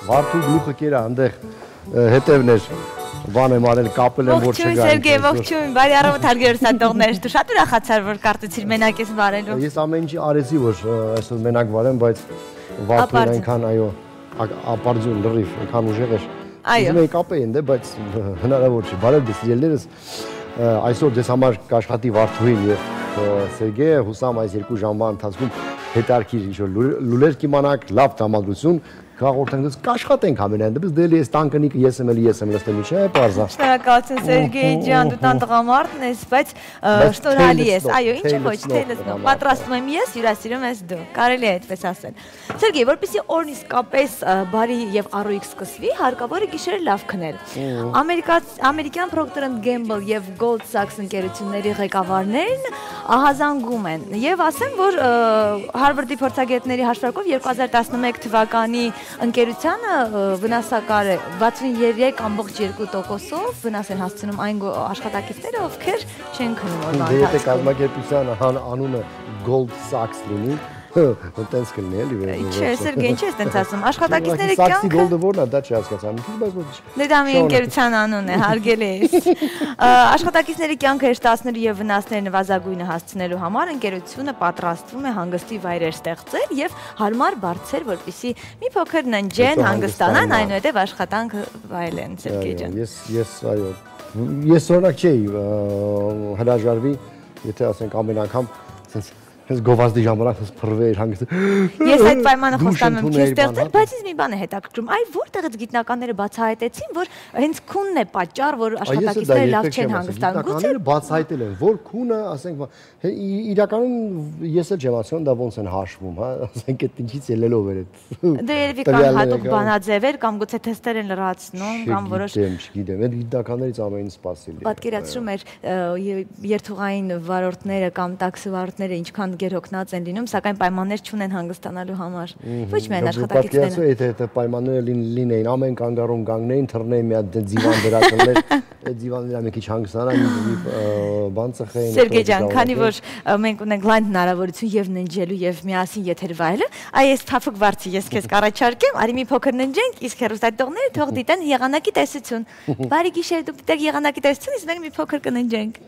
Վարդու գլուխը կերա այնտեղ հետևներ բան եմ արել կապել եմ որ չգա։ Ողջույն Սերգեյ, ողջույն։ Բարի առավոտ հարգելի հեռուստադիտողներ։ Դու շատ ուրախացար որ կարծեցիր մենակ ես վարելու։ Ես ամեն ինչի արեցի որ այսօր մենակ վարեմ, բայց վարդուն այնքան այո ապարդյուն լրիվ, այնքան ուժեղ էր։ Ուզում էի կապեին դե, բայց հնարավոր չի։ Բարև դες ելներս այսօր դες համար կաշխատի Վարդուհին եւ Սերգեյը, հուսամ այս 2 ժամվա ընթացքում հետարքիր ինչ-որ լուլեր կիմանաք, լավ տրամադրություն կհաղորդենք դες կաշխատենք ամենայն դեպս դե ես տանկնիկը ես եմ լստեմ չէ, պարզա։ Շնորհակալություն Սերգեյ ջան, դու տան տղամարդն ես, բայց շնորհալի ես։ Այո, ինչի ոչ, թե լսնող։ Պատրաստում եմ ես, հյուրասիրում ես դու։ Կարելի է այդպես ասել։ Սերգեյ, որպեսզի օրն իսկապես բարի եւ առույգ սկսվի, հարկավոր է գիշերը լավ քնել։ Ամերիկյան Procter & Gamble եւ Gold Sachs ընկերությունների ղեկավարներն ահազանգում են եւ ասեմ, որ Harvard-ի փորձագետների հաշվարկով 2011 թվականի ընկերությանը վնասակար է 63.2%-ով վնաս են հասցնում այն աշխատակիցները, ովքեր չեն քնում օրվա ընթացքում։ Դե կազմակերպության անունը Gold Sachs լինի, տենց կլինի էլի։ Չէ, Սերգեյ, ինչ ես տենց ասում, աշխատակիցները Sachs-ի Gold-ը որն է, դա չհասկացա։ Դե դա մի ընկերության անուն է, հարգելի ես։ Աշխատակիցների կյանքը հեշտացնելու եւ վնասները նվազագույնը հասցնելու համար ընկերությունը պատրաստվում է հանգստի վայրեր ստեղծել եւ հարմար բարձր, որպեսզի մի փոքր ննջեն, հանգստանան, այնուհետեւ աշխատանքը վայելեն, Սերգեյ ջան։ Ես այո, ես օրինակ չէի հրաժարվի, եթե ասենք ամեն անգամ sense Ես գովազդի ժամանակ ես փռվեի հանգստը։ Ես այդ պայմանը խոստանում եմ չի ստեղծել, բայց ինձ մի բան է հետաքրքրում։ Այ որտեղից գիտնականները բացահայտեցին, որ հենց քունն է պատճառ, որ աշխատակիցները լավ չեն հանգստանում։ Գուցե բացահայտել են, որ քունը, ասենք, իրականում ես էլ չեմ ասում, դա ոնց են հաշվում, հա, ասենք այդ ինչից ելելով էր այդ։ Դե երևի կան հատուկ բանաձևեր կամ գուցե թեստեր են լրացնում կամ որոշ Չգիտեմ, այդ գիտնականներից ամեն ինչ սպասելի է։ Պատկերացրում էր երթուղային վարորդները կամ տաքսի վարորդները ինչքան գերօգնած են լինում, սակայն պայմաններ չունեն հանգստանալու համար։ Ոչ միայն աշխատակիցները։ Այդ պայմանները լինեին, ամեն կանգառում կանգնեին, թռնեին մի հատ դիվան դրածներ, այդ դիվանները մի քիչ հանգստանան, բան ծխեին։ Սերգեյ ջան, քանի որ մենք ունենք լայն հնարավորություն եւ ննջելու եւ միասին եթեր վայելը, այս թափուկ վարձի ես քեզ կառաջարկեմ, արի մի փոքր ննջենք, իսկ հեռուստադիտողները թող դիտեն եղանակի տեսություն։ Բարի գիշեր, դուք դիտեք եղանակի տեսություն, իսկ մենք մի փոքր կննջենք։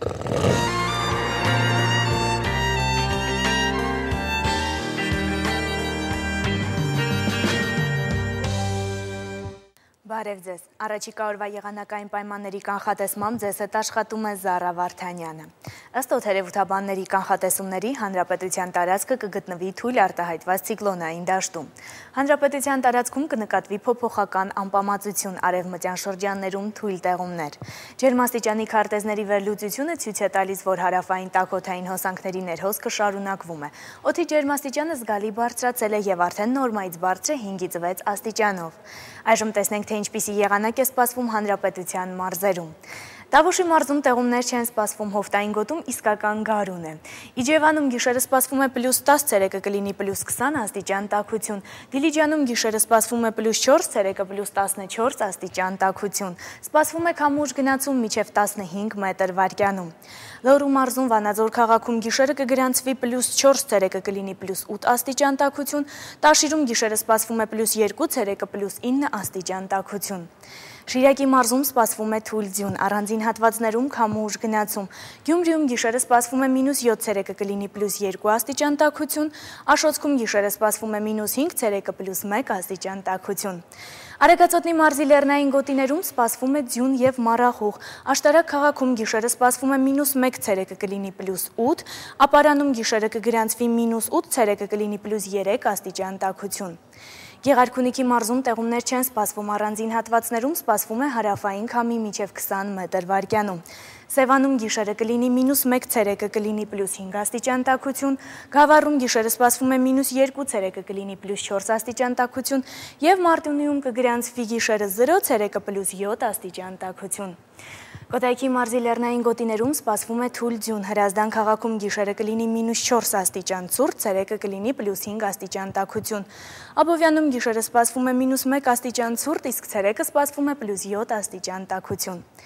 Բարև ձեզ։ Առաջիկա օրվա եղանակային պայմանների կանխատեսմամբ ձեզ հետ աշխատում է Զարա Վարդանյանը։ Ըստ օդերևութաբանների կանխատեսումների հանրապետության տարածքը կգտնվի թույլ արտահայտված ցիկլոնային դաշտում։ Հանրապետության տարածքում կնկատվի փոփոխական անպամացություն, արևմտյան շրջաններում թույլ տեղումներ։ Ջերմաստիճանի քարտեզների վերլուծությունը ցույց է տալիս, որ հարավային տաքոթային հոսանքների ներհոս կշարունակվում է։ Օդի ջերմաստիճանը զգալի բարձրացել է եւ արդեն նորմայից բարձր է 5-ից 6 աստիճանով։ Այժմ տեսնենք, թե ինչպիսի եղանակ է սպասվում հանրապետության մարզերում։ Տավուշի մարզում տեղումներ չեն սպասվում, Հովտային գոտում իսկական գարուն է։ Իջևանում գիշերը սպասվում է +10, ցերեկը կլինի +20 աստիճան տաքություն։ Դիլիջանում գիշերը սպասվում է +4, ցերեկը +14 աստիճան տաքություն։ Սպասվում է քամուշ գնացում մինչև 15 մետր վարկյանում։ Լոռու մարզում Վանաձոր քաղաքում գիշերը կգրանցվի +4, ցերեկը կլինի +8 աստիճան տաքություն։ Տաշիրում գիշերը սպասվում է +2, ցերեկը +9 աստիճան տաքություն։ Շիրակի մարզում սպասվում է թույլ ձյուն, առանձին հատվածներում քամուշ գնացում։ Գյումրիում գիշերը սպասվում է -7, ցերեկը կլինի +2 աստիճան տաքություն։ Աշոտսկում գիշերը սպասվում է -5, ցերեկը +1 աստիճան տաքություն։ Արեգածոտնի մարզի լեռնային գոտիներում սպասվում է ձյուն եւ մառախուղ։ Աշտարակ քաղաքում գիշերը սպասվում է -1, ցերեկը կլինի +8, Ապարանում գիշերը կգրանցվի -8, ցերեկը կլինի +3 աստիճան տաքություն։ Գեղարքունիքի մարզում տեղումներ չեն սպասվում, առանձին հատվածներում սպասվում է հարավային քամի մինչև 20 մետր վարկյանում։ Սևանում գիշերը կլինի -1, ցերեկը կլինի +5 աստիճան տաքություն, Գավառում գիշերը սպասվում է -2, ցերեկը կլինի +4 աստիճան տաքություն եւ Մարտունիում կգրանցվի գիշերը 0, ցերեկը +7 աստիճան տաքություն։ Կոտայքի մարզի լեռնային գոտիներում սպասվում է թույլ ձյուն, Հրազդան քաղաքում գիշերը կլինի -4 աստիճան ցուրտ, ցերեկը կլինի +5 աստիճան տաքություն։ Աբովյանում գիշերը սպասվում է -1 աստիճան ցուրտ, իսկ ցերեկը սպասվում է +7 աստիճան տաքություն։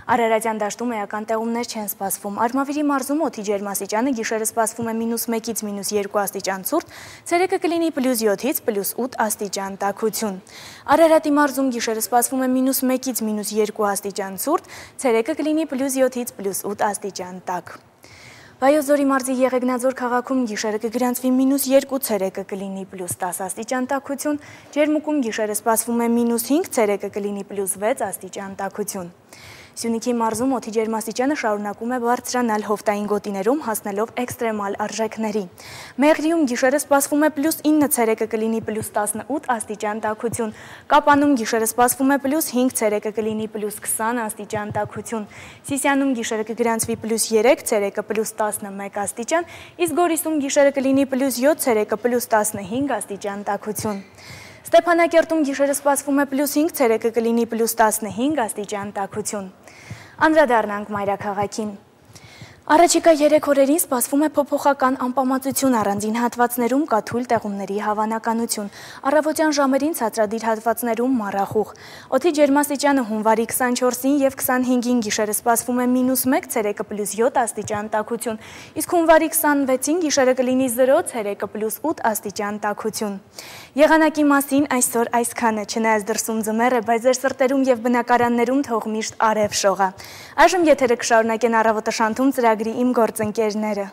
Արարատյան դաշտում էական տեղումներ չեն սպասվում։ Արմավիրի մարզում օդի ջերմաստիճանը գիշերը սպասվում է -1-ից -2 աստիճան ցուրտ, ցերեկը կլինի +7-ից +8 աստիճան տաքություն։ Արարատի մարզում գիշերը սպասվում է -1-ից -2 աստիճան ցուրտ, ցերեկը կլինի +7-ից +8 աստիճան տաք։ Վայոց-Ձորի մարզի Եղեգնաձոր քաղաքում գիշերը կգրանցվի -2, ցերեկը կլինի +10 աստիճան տաքություն, Ջերմուկում գիշերը սպասվում է -5, ցերեկը կլինի +6 աստիճան տաքություն։ Սյունիքի մարզում օդի ջերմաստիճանը շարունակում է բարձրանալ հովտային գոտիներում, հասնելով էքստրեմալ արժեքների։ Մեղրիում գիշերը սպասվում է +9, ցերեկը կլինի +18 աստիճան տաքություն, Կապանում գիշերը սպասվում է +5, ցերեկը կլինի +20 աստիճան տաքություն, Սիսիանում գիշերը կգրանցվի +3, ցերեկը +11 աստիճան, իսկ Գորիսում գիշերը կլինի +7, ցերեկը +15 աստիճան տաքություն։ Ստեփանակերտում գիշերը սպասվում է +5, ցերեկը կլինի +15 աստիճան տաքություն։ Անդրադառնանք մայրաքաղաքին։ Առաջիկա 3 օրերին սպասվում է փոփոխական անպամացություն, առանձին հատվածներում կա թույլ տեղումների հավանականություն, առավոտյան ժամերին ցածրադիր հատվածներում մառախուղ։ Օդի ջերմաստիճանը հունվարի 24-ին եւ 25-ին գիշերը սպասվում է -1, ցերեկը +7 աստիճան տաքություն, իսկ հունվարի 26-ին գիշերը կլինի 0, ցերեկը +8 աստիճան տաքություն։ Եղանակի մասին այսօր այսքանը, չնայած դրսում ձմեռ է, բայց ձեր սրտերում եւ բնակարաններում թող միշտ արև շողա։ Այժմ եթերը կշարունակեն առավոտը շանթում ծրագրի իմ գործընկերները։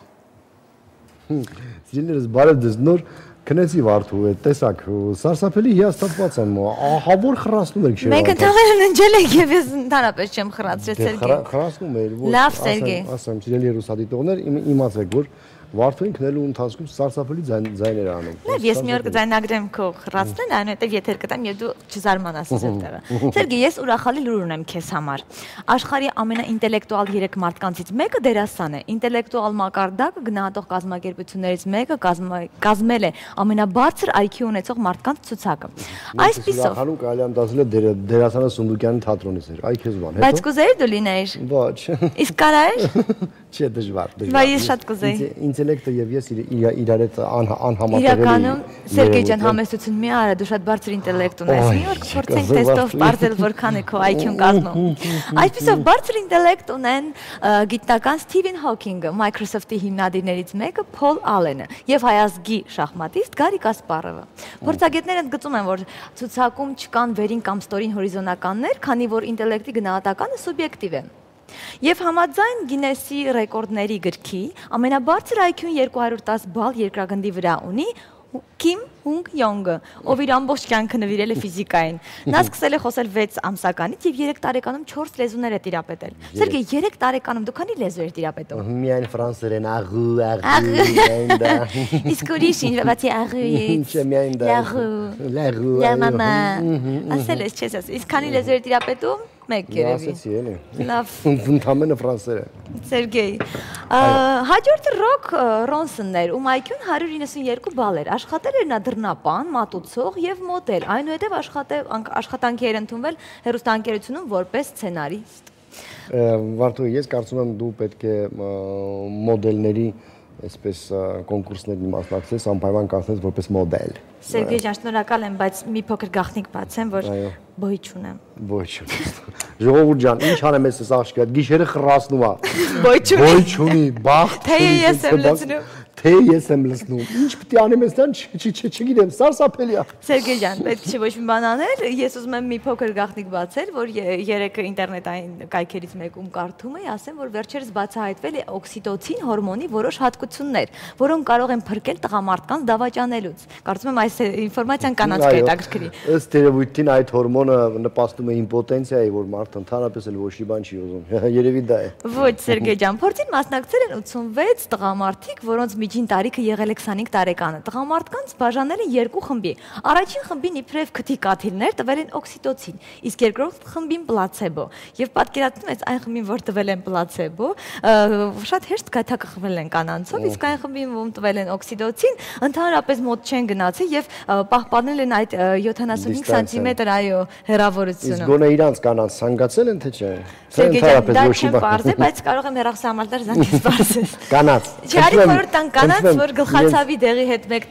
Սիրելիներս, բարև ձեզ, նոր քնեցի Վարդու, տեսակ, սարսափելի հիասթափված եմ, ահա որ խրացնում եք շերավը։ Մենք ընդհանրեն ընջել ենք եւ ես ընդհանրապես չեմ խրացրել, Սերգեյ։ Խրացնում էր, Լավ, Սերգեյ։ ասեմ, սիրելի հեռուստադիտողներ, իմացեք, որ Վարդուին քնելու ընթացքում սարսափելի ձայներ անում։ Լավ, ես մի օր կձայնագրեմ քո խրացնեն, այնուհետև եթեր կտամ եւ դու չզարմանաս այստեղը։ Սերգեյ, ես ուրախալի լուր ունեմ քեզ համար։ Աշխարհի ամենաինտելեկտուալ 3 մարդկանցից մեկը դերասան է։ Ինտելեկտուալ մակարդակը գնահատող կազմակերպություններից մեկը կազմել է ամենաբարձր IQ ունեցող մարդկանց ցուցակը։ Այսպիսով Նախանում կարելի է դասել դերասանը Սունդուկյանի թատրոնից էր, այ քեզ բան, հետո։ Բայց կուզեիր դու լինեիր։ Ոչ։ Իսկ կարայր։ Չէ, դժվար։ Բայց ես շատ կուզեի։ Ինտելեկտը եւ ես իրար հետ անհամատեղելի։ Իրականում Սերգեյ ջան, համեստություն մի արա, դու շատ բարձր ինտելեկտ ունես։ Մի օր կփորձենք տեստով բարձել որքան է քո IQ-ն կազմում։ Այսպիսով բարձր ինտելեկտ ունեն գիտնական Սթիվեն Հոքինգը, Microsoft-ի հիմնադիրներից մեկը Փոլ Ալենը եւ հայազգի շախմատիստ Գարի Կասպարովը։ Փորձագետները ընդգծում են, որ ցուցակում չկան վերին կամ ստորին հորիզոնականներ, քանի որ ինտելեկտի գնահատականը սուբյեկտիվ է։ Եվ համաձայն Գինեսի ռեկորդների գրքի ամենաբարձր IQ-ն 210 բալ երկրագնդի վրա ունի Քիմ Հունգ Յոնգը, ով իր ամբողջ կյանքը նվիրել է ֆիզիկային։ Նա սկսել է խոսել 6 ամսականից եւ 3 տարեկանում 4 լեզուներ է տիրապետել։ Սերգեյ, 3 տարեկանում դու քանի լեզու ես տիրապետում։ Միայն ֆրանսերեն, աղու։ Իսկ ուրիշ ինչ, բացի աղուից։ Միայն դա։ Լաղու։ Լա մամա։ Ասել ես, չես ասել։ Իսկ քանի լեզու ես տիրապետում։ Մեկ երևի։ Ասեցի էլի։ Լավ։ Ընդամենը ֆրանսերը։ Սերգեյ, հաջորդը Ռոք Ռոնսոնն էր, ում IQ-ն 192 բալ էր, աշխատել էր նա դռնապան, մատուցող եւ մոդել, այնուհետեւ աշխատանքի էր ընդունվել հեռուստաընկերությունում որպես սցենարիստ։ Վարդու, ես կարծում եմ դու պետք է մոդելների այսպես կոնկուրսների մասնակցես, անպայման կանցնես որպես մոդել։ Սերգեյ ջան, շնորհակալ եմ, բայց մի փոքր գաղտնիք բացեմ, որ բոյ չունեմ։ Բոյ չունի։ Ժողովուրդ ջան, ինչ անեմ ես աղջիկա, գիշերը խռացնում է։ Բոյ չունի։ Բոյ չունի, բախտ։ Թե ես եմ լցնում։ Թե ես եմ լցնում։ Ինչ պետք է անեմ ես դան, չգիտեմ, սարսափելի է։ Սերգեյ ջան, պետք չէ ոչ մի բան անել, ես ուզում եմ մի փոքր գաղտնիք բացել, որ երեքը ինտերնետային կայքերից մեկում կարդում էի, ասեմ, որ վերջերս բացահայտվել է օքսիտոցին հորմոնի որոշ հատկություններ, որոնք կարող են փրկել տղամարդկանց դավաճանելուց։ Կարծում եմ այս ինֆորմացիան կանանց կհետաքրքրի։ Ըստ երևույթին այդ հորմոնը նպաստում է իմպոտենցիայի, որ մարդը ընդհանրապես էլ ոչ մի բան չի ուզում։ Երևի դա է։ Ոչ, Սերգեյ ջան, փորձին մասնակցել են 86 տղամարդիկ, որոնց միջին տարիքը եղել է 25 տարեկանը։ Տղամարդկանց բաժանել են 2 խմբի։ Առաջին խմբին իբրև քթի կաթիլներ տվել են օքսիտոցին, իսկ երկրորդ խմբին պլացեբո։ Եվ պատկերացնում ես այն խմբին, որ տվել են պլացեբո, շատ հեշտ գայթակղվել են կանանցով, իսկ այն խմբին, որ տվել են օքսիտոցին, ընդհանրապես մոտ չեն գնացել եւ պահպանել են այդ 75 սանտիմետր այո հեռավորությունը։ Իսկ գոնե իրանց կանանց ցանկացել են թե չէ։ Սերգեյ ջան, դա չեմ բարձր, բայց կարող եմ հեռախոսահամալտար զանգես բարձր։ Կանանց։ Չարի խորհուրդ տան կանանց, որ գլխացավի դեղի հետ մեկտեղ մի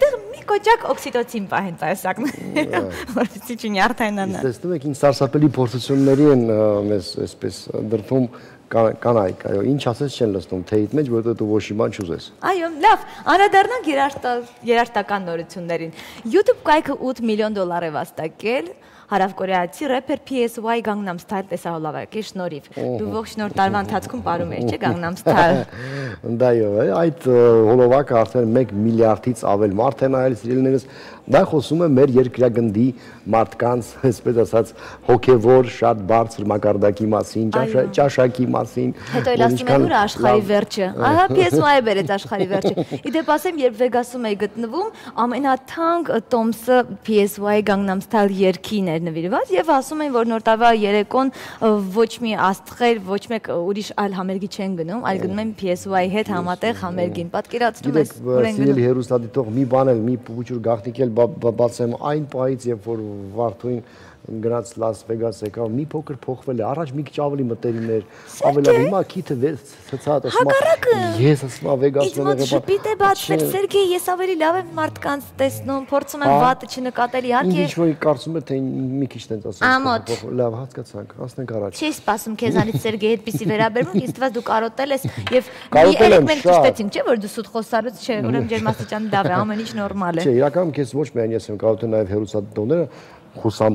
կոճակ օքսիտոցին պահեն տեսակները, որպեսզի չնյարդայնանան։ Տեսնում եք, ինչ սարսափելի փորձությունների են մեզ այսպես դրվում կանայք, այո, ինչ ասես չեն լսնում թեյիդ մեջ, որովհետև դու ոչ մի բան չուզես։ Այո, լավ, անդրադառնանք երաժշտական նորություններին։ YouTube կայքը $8 միլիոն է վաստակել հարավկորեացի рэփեր PSY Gangnam Style տեսահոլովակի շնորհիվ։ Դու ողջ նոր տարվա ընթացքում ապարում ես, չէ՞, Gangnam Style։ Դայո, այդ հոլովակը արդեն 1 միլիարդից ավել մարդ է նայել սիրելիներս։ Դա խոսում է մեր երկրագնդի մարդկանց, այսպես ասած, հոգևոր շատ բարձր մակարդակի մասին, ճաշակի մասին։ Հետո էլ ասում են ուր աշխարհի վերջը։ Ահա PSY-ը բերեց աշխարհի վերջը։ Իդեպ ասեմ, երբ Վեգասում էի գտնվում, ամենաթանկ տոմսը PSY Gangnam Style երգին էր նվիրված եւ ասում են, որ նոր տարվա երեկոն ոչ մի աստղեր, ոչ մեկ ուրիշ այլ համերգի չեն գնում, այլ գնում են PSY-ի հետ համատեղ համերգին։ Պատկերացնում ես, որ են գնում։ Սիրելի հերոստատիտող մի բան էլ, մի փոքր գաղտնիք էլ բացեմ այն պահից, երբ որ Վարդուին գնաց Լաս Վեգաս եկավ, մի փոքր փոխվել է, առաջ մի քիչ ավելի մտերիմ էր, ավելի հիմա քիթը ցած ասում ես ասում Վեգասում եղել։ Իսկ շփիտ է բացվել, Սերգեյ, ես ավելի լավ եմ մարդկանց տեսնում, փորձում եմ վատը չնկատել, իհարկե։ Ինչ որ կարծում եմ, թե մի քիչ տենց ասեմ, լավ հասկացանք, հասնենք առաջ։ Չի սպասում քեզանից Սերգեյ այդպեսի վերաբերմունք, ինձ թվաց դու կարոտել ես եւ մի էլեմենտ ճշտեցինք, չէ՞ որ դու սուտ խոսալուց չէ, ուրեմն ջերմաստիճանը լավ է, ամեն ինչ նորմալ է։ Չէ, իրականում քեզ ոչ միայն ես եմ կարոտել, նաեւ հերոսատիտողները խուսամ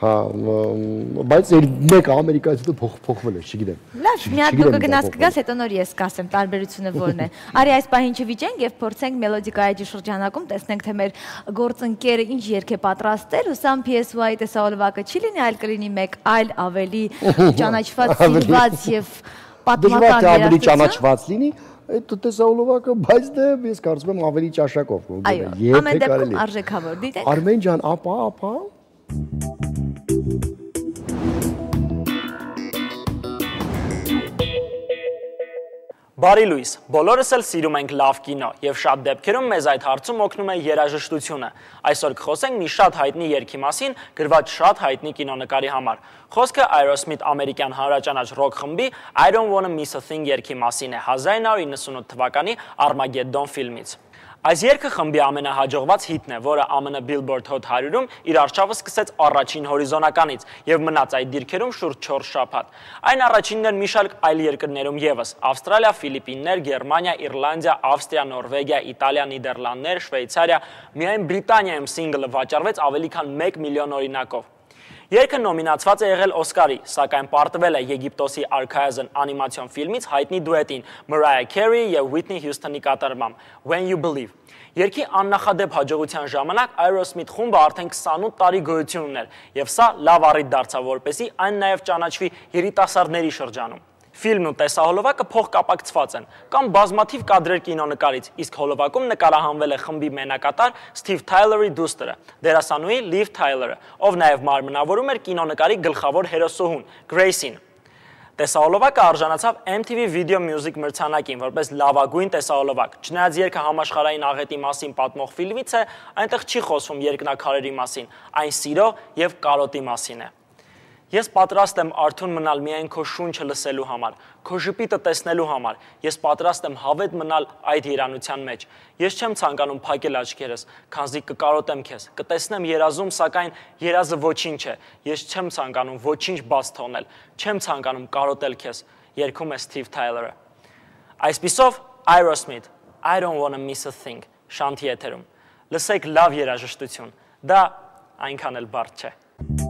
բայց մեկը ամերիկայից հետո փոխվել է, չգիտեմ։ Լավ, մի հատ դու կգնաս, հետո նոր ես կասեմ, տարբերությունը որն է։ Արի այս պահին չվիճենք եւ փորձենք մելոդիկայի շրջանակում տեսնենք թե մեր գործընկերը ինչ երգ է պատրաստել, հուսամ PSY տեսահոլովակը չի լինի, այլ կլինի մեկ այլ ավելի ճանաչված, սիրված եւ պատմական դժվար ավելի ճանաչված լինի այդ տեսահոլովակը, բայց դե ես կարծում եմ ավելի ճաշակով կգնա։ Այո, ամեն դեպքում արժեքավոր, դիտեք։ Արմեն ջան, ապա Բարի լույս, բոլորս էլ սիրում ենք լավ կինո և շատ դեպքերում մեզ այդ հարցում օգնում է երաժշտությունը։ Այսօր կխոսենք մի շատ հայտնի երգի մասին, գրված շատ հայտնի կինոնկարի համար։ Խոսքը Aerosmith ամերիկյան հանրաճանաչ ռոք խմբի I Don't Wanna Miss a Thing երգի մասին է 1998 թվականի Armageddon ֆիլմից։ Այս երգը խմբի ամենահաջողված հիթն է, որը ԱՄՆ Billboard Hot 100-ում իր առջևը սկսեց առաջին հորիզոնականից և մնաց այդ դիրքերում շուրջ 4 շաբաթ։ Այն առաջինն էր մի շարք այլ երկրներում ևս՝ Ավստրալիա, Ֆիլիպիններ, Գերմանիա, Իռլանդիա, Ավստրիա, Նորվեգիա, Իտալիա, Նիդերլանդներ, Շվեյցարիա, միայն Բրիտանիայում սինգլը վաճառվեց ավելի քան 1 միլիոն օրինակով։ Երգը նոմինացված է եղել Օսկարի, սակայն պարտվել է Եգիպտոսի արքայազն անիմացիոն ֆիլմից հայտնի դուետին Mariah Carey և Whitney Houston-ի կատարմամբ When You Believe։ Երգի աննախադեպ հաջողության ժամանակ Aerosmith խումբը արդեն 28 տարի գոյություն ուներ, և սա լավ առիթ դարձավ, որպեսզի այն նաև ճանաչվի երիտասարդների շրջանում։ Ֆիլմն ու տեսահոլովակը փոխկապակցված են, կամ բազմաթիվ կադրեր կինոնկարից, իսկ հոլովակում նկարահանվել է խմբի մենակատար Steve Tyler-ի դուստրը, դերասանուհի Liv Tyler-ը, ով նաև մարմնավորում էր կինոնկարի գլխավոր հերոսուհուն Grace-ին։ Տեսահոլովակը արժանացավ MTV Video Music մրցանակին, որպես լավագույն տեսահոլովակ։ Չնայած երգը համաշխարհային աղետի մասին պատմող ֆիլմից է, այնտեղ չի խոսվում երկնաքարերի մասին, այն սիրո և կարոտի մասին է։ Ես պատրաստ եմ արթուն մնալ միայն քո շունչը լսելու համար, քո ժպիտը տեսնելու համար, ես պատրաստ եմ հավետ մնալ այդ երանության մեջ։ Ես չեմ ցանկանում փակել աչքերս, քանզի կկարոտեմ քեզ, կտեսնեմ երազում, սակայն երազը ոչինչ է։ Ես չեմ ցանկանում ոչինչ բաց թողնել, չեմ ցանկանում կարոտել քեզ, երգում է Steve Tyler-ը։ Այսպիսով Aerosmith, I Don't Wanna Miss a Thing, շանթի եթերում։ Լսեք լավ երաժշտություն, դա այնքան էլ բարդ չէ։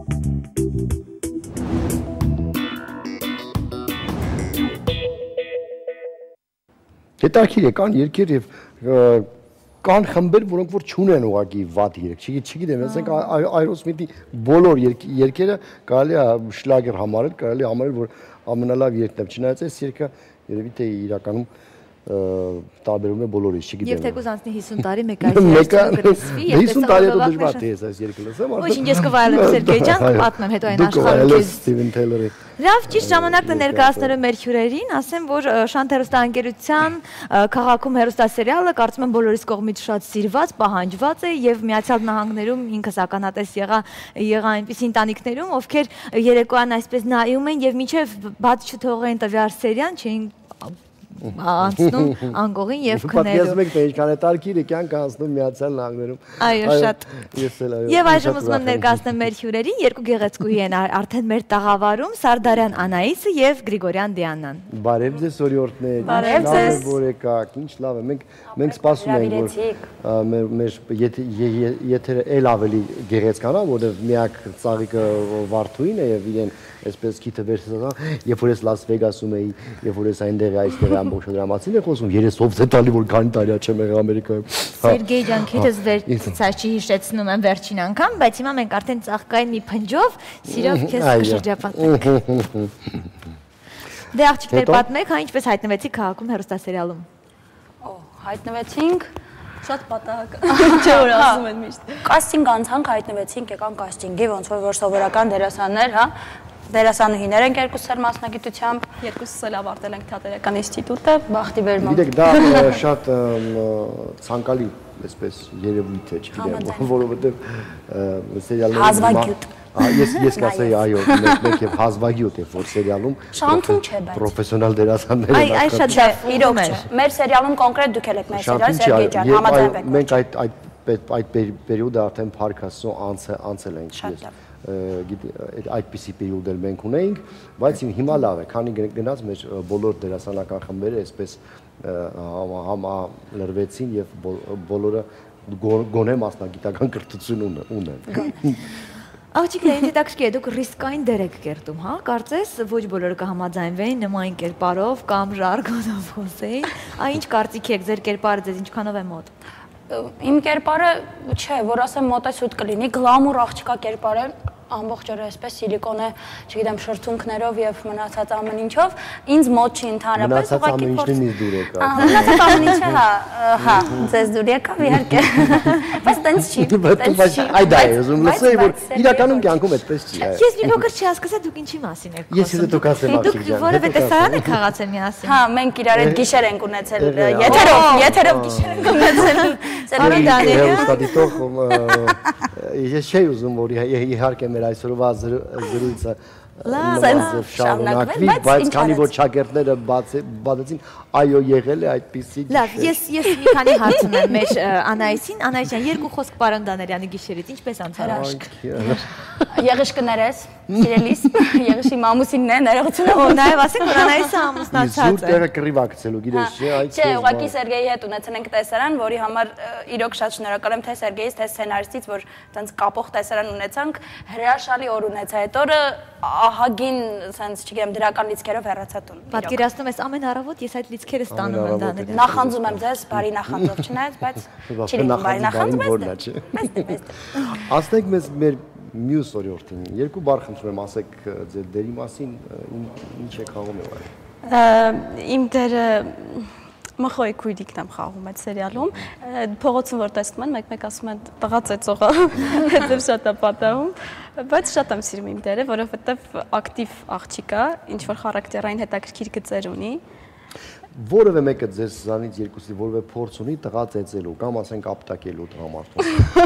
Հետաքրքիր է, կան երգեր եւ կան խմբեր, որոնք որ չունեն ուղղակի վատ երգ։ Չգիտեմ, ասենք Aerosmith-ի բոլոր երգերը կարելի է շլագեր համարել, կարելի է համարել, որ ամենալավ երգն է։ Չնայած այս երգը երևի թե իրականում տարբերում է բոլորից, չգիտեմ։ Եվ թեկուզ անցնի 50 տարի մեկ այս երգը գրսվի եւ 50 տարի հետո դժվար թե այս երգը լսեմ։ Ոչինչ, ես կվայելեմ Սերգեյ ջան, կպատմեմ հետո այն աշխարհից։ Steven Tyler-ի։ Լավ, ճիշտ ժամանակն է ներկայացնելու մեր հյուրերին, ասեմ, որ Շանթ հեռուստաընկերության քաղաքում հեռուստասերիալը կարծում եմ բոլորիս կողմից շատ սիրված, պահանջված է եւ Միացյալ Նահանգներում ինքս ականատես եղա այնպիսի ընտանիքներում, ովքեր երեկոյան այսպես նայում են եւ մինչեւ բաց չթողեն տվյալ սերիան, չէին անցնում անգողին եւ քնելու։ Պատկերացնում եք թե ինչքան է տարկիրը կյանք անցնում Միացյալ Նահանգներում։ Այո, շատ։ Ես էլ այո։ Եվ այժմ ուզում եմ ներկայացնել մեր հյուրերին, երկու գեղեցկուհի են արդեն մեր տաղավարում, Սարդարյան Անահիսը եւ Գրիգորյան Դիանան։ Բարև ձեզ օրիորդներ։ Բարև ձեզ։ Որ եկաք, ինչ լավ է։ Մենք սպասում ենք, որ մեր եթերը էլ ավելի գեղեցկանա, որովհետև միակ ծաղիկը Վարդուհին է եւ իրեն այսպես քիթը վերցրած, երբ որ ես Լաս Վեգասում էի, երբ որ ես այնտեղ այստեղ ամբողջ դրամացին է խոսում, 30 տալի որ քանի տարի չեմ եղել Ամերիկայում։ Սերգեյ ջան, քեզ վերցած հիշեցնում եմ վերջին անգամ, բայց հիմա մենք արդեն ծաղկային մի փնջով սիրով քեզ կշրջապատենք։ Դե աղջիկներ, պատմեք, հա ինչպես հայտնվեցիք քաղաքում հեռուստասերիալում։ Հայտնվեցինք Շատ պատահակ։ Չէ որ ասում են միշտ։ Կաստինգ անցանք, հայտնվեցինք, եկան կաստինգի, ոնց որ սովորական դերասաններ, հա։ Դերասանուհիներ ենք երկուսս էլ մասնագիտությամբ, Երկուսս էլ ավարտել ենք Թատերական ինստիտուտը, բախտի բերմամբ։ Գիտեք, դա շատ ցանկալի այսպես երևույթ է, չգիտեմ, որովհետև սերիալների Հազվագյուտ։ Ես կասեի այո, մեկ եւ հազվագյուտ է որ սերիալում Շանթում չէ, բայց պրոֆեսիոնալ դերասաններ են Այ շատ լավ, իրոք չէ։ Մեր սերիալում կոնկրետ դուք եք մեր սերիալ Սերգեյ ջան, համաձայնվեք։ Մենք այդ պերիոդը արդեն Փարքասո անցել ենք ես։ Այդպիսի պերիոդ էլ մենք ունեինք, բայց հիմա լավ է, քանի գնաց մեր բոլոր դերասանական խմբերը այսպես համալրվեցին եւ բոլորը գոնե մասնագիտական կրթություն ունեն։ Աղջիկներ, ինձ հետաքրքիր է, դուք ռիսկային դեր եք կերտում, հա? Կարծես ոչ բոլորը կհամաձայնվեին նման կերպարով կամ ժարգոնով խոսեին։ Այ ինչ կարծիք եք, ձեր կերպարը ձեզ ինչքանով է մոտ։ Իմ կերպարը չէ, որ ասեմ մոտեսուտ կլինի, գլամուր աղջկա կերպարը ամբողջ օրը այսպես սիլիկոնե, չգիտեմ, շրթունքներով եւ մնացած ամեն ինչով ինձ մոտ չի ընդհանրապես ուղղակի փորձ։ Մնացած ամեն ինչն ինձ դուր եկա։ Մնացած ամեն ինչը հա, ձեզ դուր եկավ իհարկե։ Բայց տենց չի, տենց չի։ Այ դա է, ուզում լսեի, որ իրականում կյանքում այդպես չի։ Ես մի փոքր չհասկացա դուք ինչի մասին եք խոսում։ Ես էլ դուք ասեմ աղջիկ ջան։ Դուք որևէ տեսարան եք խաղացել միասին։ Հա, մենք իրար հետ գիշեր ենք ունեցել, եթերով գիշեր ենք ունեցել։ Հեռուստադիտող ես չէի ուզում որ իհարկե մեր այսօրվա զրույցը շարունակվի, բայց քանի որ շակերտները բացեցին, այո եղել է այդպիսի գիշեր։ Լավ, ես մի քանի հարց ունեմ մեր Անահիսին, Անահիսյան, երկու խոսք պարոն Դանելյանի գիշերից ինչպես անցավ։ Եղիշ կներես, սիրելիս, եղիշի մամուսինն է, ներողություն։ Օ, նաև ասենք որ Անահիսը ամուսնացած է։ Զուր տեղը կռիվակցելու, գիտես չէ, այդ չէ, ուղղակի Սերգեյի հետ ունեցել ենք տեսարան, որի համար իրոք շատ շնորհակալ եմ թե Սերգեյից, թե սցենարիստից, որ տենց կապող տեսարան ունեցանք, հրաշալի օր ունեցա այդ օրը ահագին, sense, չգիտեմ, դրական լիցքերով հեռացա տուն։ Պատկերացնում ես ամեն առավոտ ես այդ լիցքերը ստանում եմ Դանելյան։ Նախանձում եմ ձեզ, բարի նախանձով չնայած, բայց չի լինում բարի նախանձ, բայց ասեք մեզ մեր մյուս օրիորդին, երկու բառ խնդրում եմ, ասեք ձեր դերի մասին, ինչ եք խաղում եղել։ Իմ դերը մխոյի քույրիկն եմ խաղում այդ սերիալում, փողոցում որ տեսնում են, մեկ-մեկ ասում են տղա ծեծողը, հետև շատ է պատահում, բայց շատ եմ սիրում իմ դերը, որովհետև ակտիվ աղջիկ է, ինչ որ խարակտերային հետաքրքիր գծեր ունի։ Որևէ մեկը ձեզ զանից երկուսի որևէ փորձ ունի տղա ծեծելու կամ ասենք ապտակելու տղամարդուն։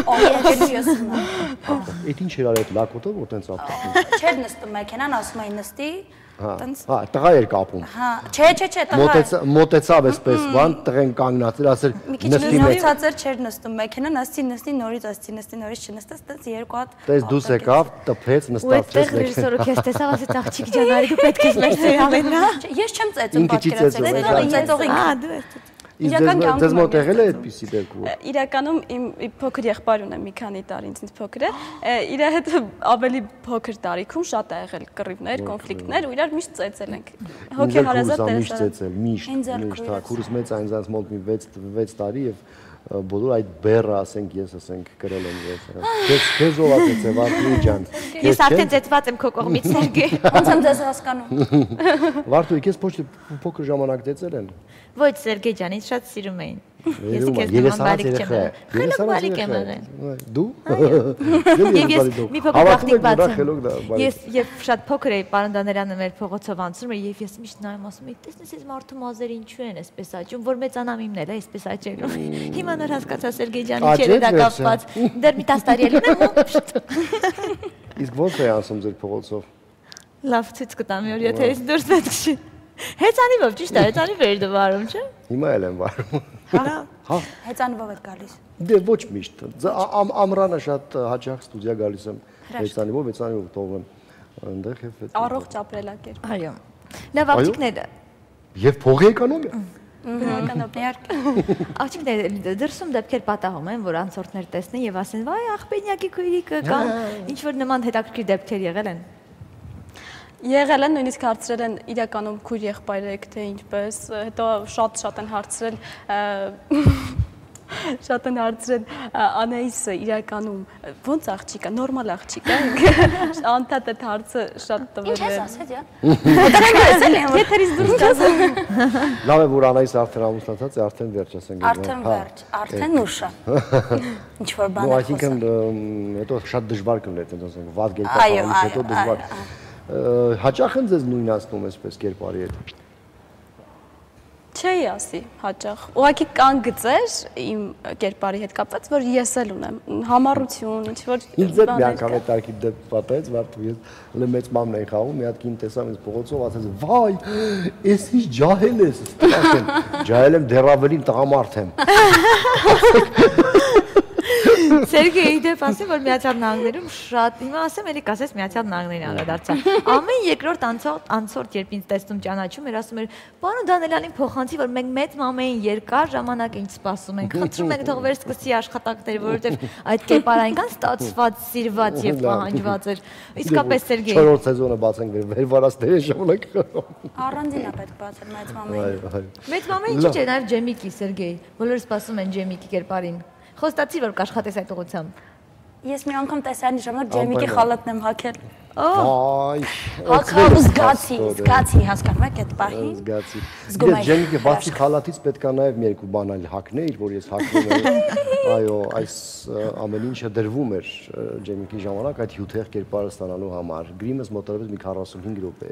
Այդ ինչ էր արել լակոտով որ տենց ապտակում։ Չէր նստում մեքենան, ասում էին նստի, Հա, տղա էր կապում։ Հա, չէ, տղա։ Մոտեցավ այսպես բան, տղեն կանգնած էր, ասել նստի մեկ։ Ցածր չէր նստում մեքենան, նստի նորից, նորից չնստեց, տես երկու հատ։ Տես դուս եկավ, տփեց, նստացրեց մեքենան։ Ու այդտեղ ռեժիսորը քեզ տեսավ, ասեց աղջիկ ջան, արի դու պետք է մեր սերիալին, հա։ Ես չեմ ծեծում, պատկերացրեք, ծեծողին։ Ահա, դու ես։ Ձեզ մոտ եղել է այդպիսի դեպքում։ Իրականում իմ փոքր եղբայր ունեմ, մի քանի տարի ինձ փոքր է։ Իր հետ ավելի փոքր տարիքում շատ ա եղել կռիվներ, կոնֆլիկտներ ու իրար միշտ ծեծել ենք։ Հոգեհարազատ է։ Միշտ ծեծել, միշտ, հա, քուրս մեծ այնձանց մոտ մի 6 տարի եւ բոլոր այդ բեռը, ասենք, ես ասենք գրել եմ ես։ Քեզ ով ասեց է Վարդուհի ջան։ Ես արդեն ծեծված եմ քո կողմից, Սերգեյ։ Ոնց եմ ձեզ հասկանում։ Վարդուհի, քեզ փոքր ժամանակ ծեծել են։ Ոչ, Սերգեյ ջան, ինձ շատ սիրում էին։ Ես քեզ նման բարիք չեմ եղել։ Խելոք բարիք եմ եղել։ Դու։ Եվ ես մի փոքր գաղտնիք բացեմ։ Ես եւ շատ փոքր էի, պարոն Դանելյանը մեր փողոցով անցնում էր եւ ես միշտ նայում ասում եի, տեսնես այս մարդու մազերը ինչու են այսպես աճում, որ մեծանամ իմն էլ է այսպես աճելու։ Հիմա նոր հասկացա Սերգեյ ջանի ինչեր է դա կապված։ Դեռ մի 10 տարի էլ ունեմ։ Իսկ ո՞նց է անցում ձեր փողոցով։ Լավ ցույց կտամ, որ եթե ես դուրս պետք չի։ Հեծանիվով ճիշտ է, հեծանիվ էր դու վարում, չէ՞։ Հիմա էլ եմ վարում։ Հա։ Հեծանիվով եք գալիս։ Դե ոչ միշտ։ Ամռանը շատ հաճախ ստուդիա գալիս եմ հեծանիվով տողում այնտեղ եւ առողջ ապրելակերպ։ Այո։ Լավ աղջիկներ։ Եւ փողի էկոնոմիա։ Աղջիկներ դրսում դեպքեր պատահում են, որ անցորդներ տեսնեն եւ ասեն՝ «Վայ, աղբենյակի քույրիկը» կամ ինչ որ նման հետաքրքիր դեպքեր եղել են։ Եղել են, նույնիսկ հարցրել են իրականում քույր եղբայրը եք թե ինչպես, հետո շատ են հարցրել Անահիսը իրականում ոնց աղջիկ է, նորմալ աղջիկ է, անդադ այդ հարցը շատ տվել է։ Ինչ ես ասել, Եթերից դուրս գացել։ Լավ է, որ Անահիսը արդեն ամուսնացած է, արդեն վերջ ասենք։ արդեն վերջ, արդեն ուշ է։ Ինչ որ բան է խոսում։ Այսինքն հետո շատ դժվար կլներ, այդպես ասենք, վատ գերպարից հետո դժվար։ Հաճախ են ձեզ նույնացնում այսպես կերպարի հետ։ Չէի ասի հաճախ։ Ուղղակի կան գծեր իմ կերպարի հետ կապված, որ ես էլ ունեմ համառություն, ինչ որ ինձ էլ մի անգամ այդ արկի դեպք պատահեց, վարդու ես հենց մեծ մամն էի խաղում, մի հատ կին տեսավ ինձ փողոցով, ասաց՝ «Վայ, ես ինչ ջահել ես»։ Ջահել եմ, դեռ ավելին տղամարդ եմ։ Սերգեյի դեպ ասեմ, որ Միացյալ Նահանգներում շատ, հիմա ասեմ, էլի կասես Միացյալ Նահանգներին անդրադարձա։ Ամեն երկրորդ անցորդ երբ ինձ տեսնում ճանաչում էր, ասում էր՝ «Պարոն Դանելյանին փոխանցի, որ մենք մեծ մամային երկար ժամանակ ինչ սպասում ենք, խնդրում ենք թող վերսկսի աշխատանքները, որովհետև այդ կերպարը այնքան ստացված, սիրված եւ պահանջված էր»։ Իսկապես Սերգեյ։ 4-րդ սեզոնը բացենք վերվարածների ժամանակ։ Առանձին է պետք բացել մեծ մամային։ Մեծ մամային չի չէ, նաեւ Ջեմիկի Սերգեյ։ Բոլորը սպասում են Ջեմիկի կերպարին։ Խոստացի, որ կաշխատես այդ ուղղությամբ։ Ես մի անգամ տեսանի ժամանակ Ջեմիկի խալաթն եմ հագել։ Այ, հագալ ու զգացի, հասկանում եք այդ պահին։ Զգացի։ Ես Ջեմիկի բացի խալաթից պետք է նաև մի երկու բան այլ հագներ, որ ես հագնում եմ։ Այո, այս ամեն ինչը դրվում էր Ջեմիկի ժամանակ այդ հյութեղ կերպարը ստանալու համար։ Գրիմս մոտավորապես մի 45 րոպե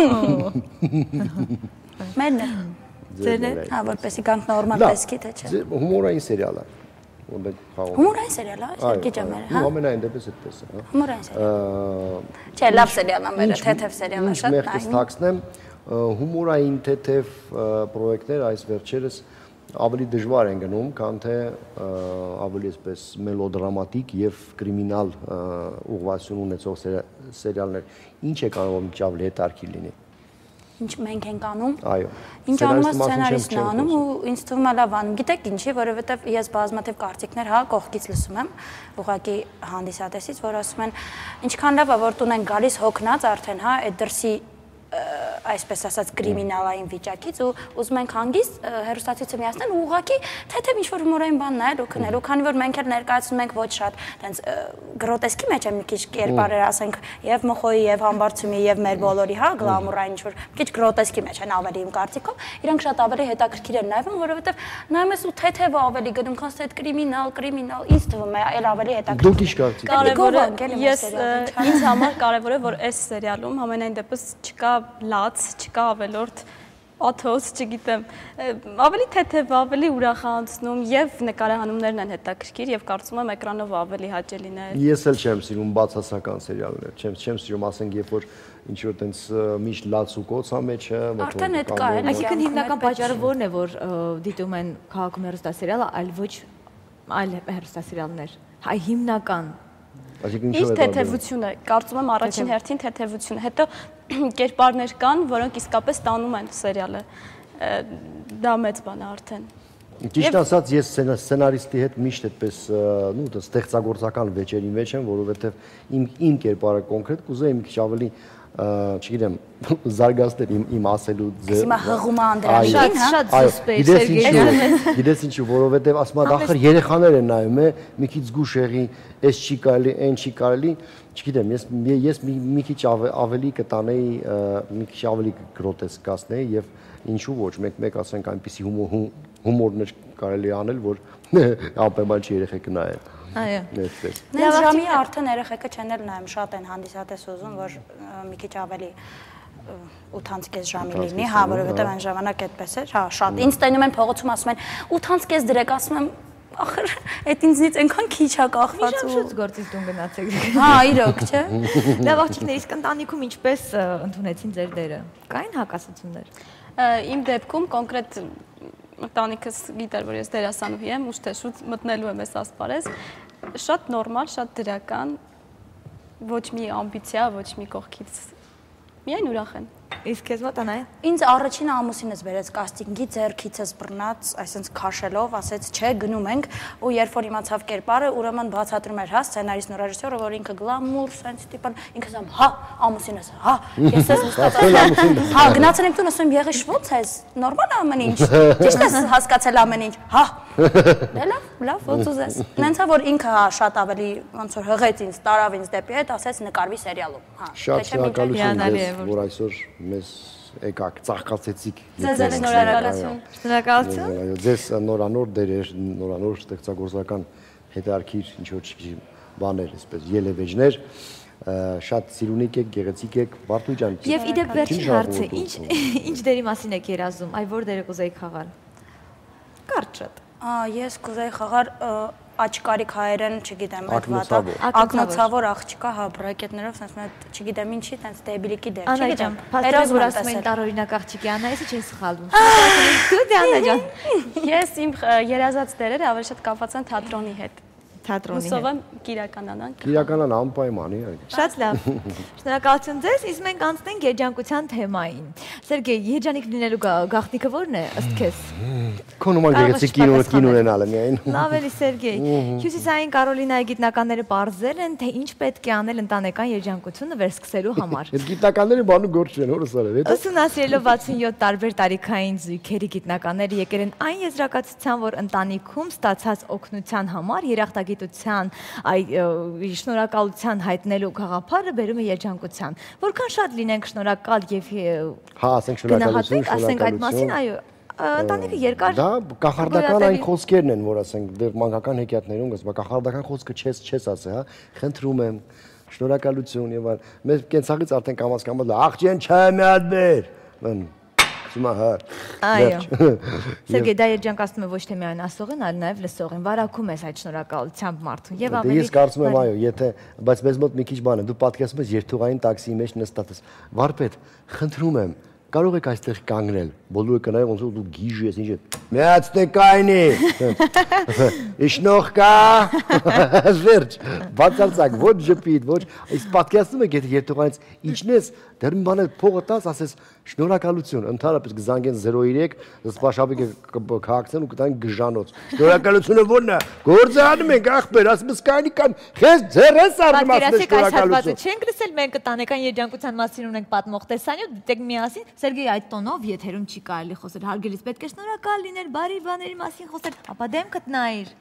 էր։ Մերն է։ Ձերն է։ Հա, որպեսի կանք նորմալ տեսքի թե չէ։ Հումորային սերիալ է։ Հումորային սերիալ է, Սերգեյ ջամերը, հա։ Ամենայն դեպս այդպես է, հա։ Հումորային սերիալ։ Չէ, լավ սերիալ է, մերը թեթև սերիալ է, շատ նայում։ Ինչ մեղքստակցնեմ, հումորային թեթև պրոյեկտներ այս վերջերս ավելի դժվար են գնում, քան թե ավելի այսպես մելոդրամատիկ եւ կրիմինալ ուղղվածություն ունեցող սերիալներ։ Ինչ է կարող ինչ ավելի հետաքրքիր լինի։ Ինչ մենք ենք անում։ Այո։ Ինչ անում է սցենարիստն անում ու ինձ թվում է լավ անում։ Գիտեք ինչի, որովհետև ես բազմաթիվ կարծիքներ հա կողքից լսում եմ, ուղղակի հանդիսատեսից, որ ասում են, ինչքան լավ է որ տուն են գալիս հոգնած արդեն, հա, այդ դրսի այսպես ասած կրիմինալային վիճակից ու ուզում ենք հանգիստ հերոստացիցը միացնել ու ուղղակի թեթև ինչ-որ հումորային բան նայել ու քնել ու քանի որ մենք էլ ներկայացնում ենք ոչ շատ տենց գրոտեսկի մեջ է մի քիչ կերպարեր ասենք եւ մխոյի եւ համբարձումի եւ մեր բոլորի հա գլամուրային ինչ-որ մի քիչ գրոտեսկի մեջ են ավելի իմ կարծիքով իրանք շատ ավելի հետաքրքիր են նայվում որովհետեւ նայում ես ու թեթև ավելի գնում քան այդ կրիմինալ ինձ թվում է այլ ավելի հետաքրքիր դուք ինչ կարծիք կարևորը ես ինձ համար կարևոր է որ այս սերիալում ամենայն դեպս չկա լաց, չկա ավելորդ աթոս, չգիտեմ, ավելի թեթև, ավելի ուրախացնում եւ նկարահանումներն են հետաքրքիր եւ կարծում եմ էկրանով ավելի հաճելի է։ Ես էլ չեմ սիրում բացասական սերիալներ, չեմ սիրում, ասենք, երբ որ ինչ որ տենց միշտ լաց ու կոց ամեջը, արդեն այդ կա, այսինքն հիմնական պատճառը որն է, որ դիտում են քաղաքում հեռուստասերիալը, այլ ոչ այլ հեռուստասերիալներ։ Հայ հիմնական Իսկ թեթևությունը, կարծում եմ առաջին հերթին թեթևությունը, հետո կերպարներ կան, որոնք իսկապես տանում են սերիալը, դա մեծ բան է արդեն։ Ճիշտ ասած, ես սցենարիստի հետ միշտ այդպես ստեղծագործական վեճերի մեջ եմ, որովհետև իմ կերպարը կոնկրետ կուզեի մի քիչ ավելի չգիտեմ, զարգացնել իմ ասելու ձևը։ Հիմա հղում է Անդրանիկին, հա։ Շատ զուսպ է, Սերգեյ։ Գիտես ինչու, որովհետև ասում եմ, ախր երեխաներ են նայում, մի քիչ զգուշ եղի, էս չի կարելի, այն չի կարելի, չգիտեմ, ես մի քիչ ավելի կտանեի, մի քիչ ավելի գրոտեսկ կասնեի եւ ինչու ոչ, մեկ ասենք այնպիսի հումորներ կարելի անել, որ ապեման երեխեքը նայեն։ Այո։ Այդպես։ Նենց ժամի արդեն երեխեքը չեն էլ նայում, շատ են հանդիսատես ուզում, որ մի քիչ ավելի 8:30 ժամի լինի, հա, որովհետև այն ժամանակ այդպես էր, հա, շատ։ Ինձ տենում են փողոցում ասում են 8:30 դրեք, ասում եմ ախր այդ ինձնից այնքան քիչ է կախված ու շուտ գործից տուն գնացեք։ Հա, իրոք, չէ։ Լավ աղջիկներ, իսկ ընտանիքում ինչպես ընդունեցին ձեր դերը։ Կային հակասություններ։ Իմ դեպքում կոնկրետ ընտանիքս գիտեր, որ ես դերասանուհի եմ, ուշ թե շուտ մտնելու եմ այս ասպարեզ։ Շատ նորմալ, շատ դրական, ոչ մի ամբիցիա, ոչ մի կողքից։ Միայն ուրախ եմ։ Իսկ քեզ մոտ Անայ։ Ինձ առաջին ամուսինս բերեց կաստինգի ձեռքիցս բռնած, այսինքն քաշելով, ասեց, չէ, գնում ենք, ու երբ որ իմացավ կերպարը, ուրեմն բացատրում էր, հա, սցենարիստն ու ռեժիսորը, որ ինքը գլամուր, սենց տիպան, ինքս եմ, հա, ամուսինս, հա, ես ես նստած, հա, գնացել ենք տուն, ասում եմ, եղիշ ո՞նց ես, նորմալ է ամեն ինչ, ճիշտ ես հասկացել ամեն ինչ, հա, լավ, ոնց ուզես։ Նենցա որ ինքը շատ ավելի ոնց որ հղեց ինձ, տարավ ինձ դեպի հետ, ասեց նկարվի սերիալում, հա։ Շատ շնորհակալություն ես, որ այսօր մեզ եկաք, ծաղկացեցիք։ Ձեզ շնորհակալություն։ Շնորհակալություն։ Ձեզ նորանոր դերեր, նորանոր ստեղծագործական հետարքիր ինչ որ բաներ, այսպես ելևեջներ, շատ սիրունիկ եք, գեղեցիկ եք, Բարդու ջան։ Եվ իդեպ վերջին հարցը, ինչ դերի մասին եք երազում, այ որ դերը կուզեիք խաղալ։ Կարճ շատ։ Ես կուզեի խաղալ աչկարիկ հայերեն, չգիտեմ, այդ վատա, ակնոցավոր աղջիկա, հա, բրակետներով, sense մոտ, չգիտեմ ինչի, sense դեբիլիկի դեր, չգիտեմ։ Այդպես որ ասում են տարօրինակ աղջիկի Անայիսը չի սխալվում։ Դու դե Անա ջան։ Ես իմ երազած դերերը ավելի շատ կապված են թատրոնի հետ։ Թատրոնի հետ։ Հուսով եմ կիրականանանք։ Իրականան անպայմանի է։ Շատ լավ։ Շնորհակալություն ձեզ, իսկ մենք անցնենք երջանկության թեմային։ Սերգեյ, երջանիկ լինելու գաղտնիքը ո՞րն է ըստ քեզ։ Քո նման գեղեցիկ կին ունենալը միայն։ Լավ էլի Սերգեյ։ Հյուսիսային Կարոլինայի գիտնականները պարզել են, թե ինչ պետք է անել ընտանեկան երջանկությունը վերսկսելու համար։ Այդ գիտնականները բանու գործ չեն, հորս արել, հետո։ Ուսումնասիրելով 67 տարբեր տարիքային զույգերի գիտնականները եկել են այն եզրակացության, որ ընտանիքում ստացած օգնության համար երախտագիտության, շնորհակալության հայտնելու գաղափարը բերում է երջանկության։ Որքան շատ լինենք շնորհակալ եւ հա, ասենք շնորհակալություն, ասենք այդ մասին, այո, ընտանիքը երկար դա կախարդական այն խոսքերն են, որ ասենք դեռ մանկական հեքիաթներում գս, բայց կախարդական խոսքը չես ասի, հա, խնդրում եմ, շնորհակալություն եւ այլ։ Մեր կենցաղից արդեն կամաց աղջեն չայ մի հատ բեր։ Հիմա հա։ Այո։ Սերգեյ, դա երջանկացնում է ոչ թե միայն ասողին, այլ նաեւ լսողին։ Վարակում ես այդ շնորհակալությամբ մարդուն եւ ավելի։ Ես կարծում եմ, այո, եթե, բայց մեզ մոտ մի քիչ բան է, դու պատկերացնում ես երթուղային տաքսիի մեջ նստած ես։ Վարպետ, խնդրում եմ, կարող եք այստեղ կանգնել, բոլորը կնայեն ոնց որ դու գիժ ես, ինչ է։ Միացնեք կայնի։ Իշնող կա։ Վերջ, բացարձակ, ոչ ժպիտ, ոչ, այս պատկերացնում եք, եթե երթուղայից ինչն ես, դեռ մի բան է փողը տաս, ասես շնորհակալություն, ընդհանրապես կզանգեն 03, զսպաշապիկը քաղաքցեն ու կտան գժանոց։ Շնորհակալությունը ո՞րն է։ Գործը անում ենք ախպեր, ասում ես կայնի կան, քեզ ձեռես արնում ասում ես շնորհակալություն։ Չենք լսել, մենք ընտանեկան երջանկության մասին ունենք պատմող տեսանյութ, դիտեք միասին, Սերգեյ այդ տոնով եթերում չի կարելի խոսել, հարգելիս պետք է շնորհակալ լինել, բարի բաների մասին խոսել, ապա դեմքդ նայիր։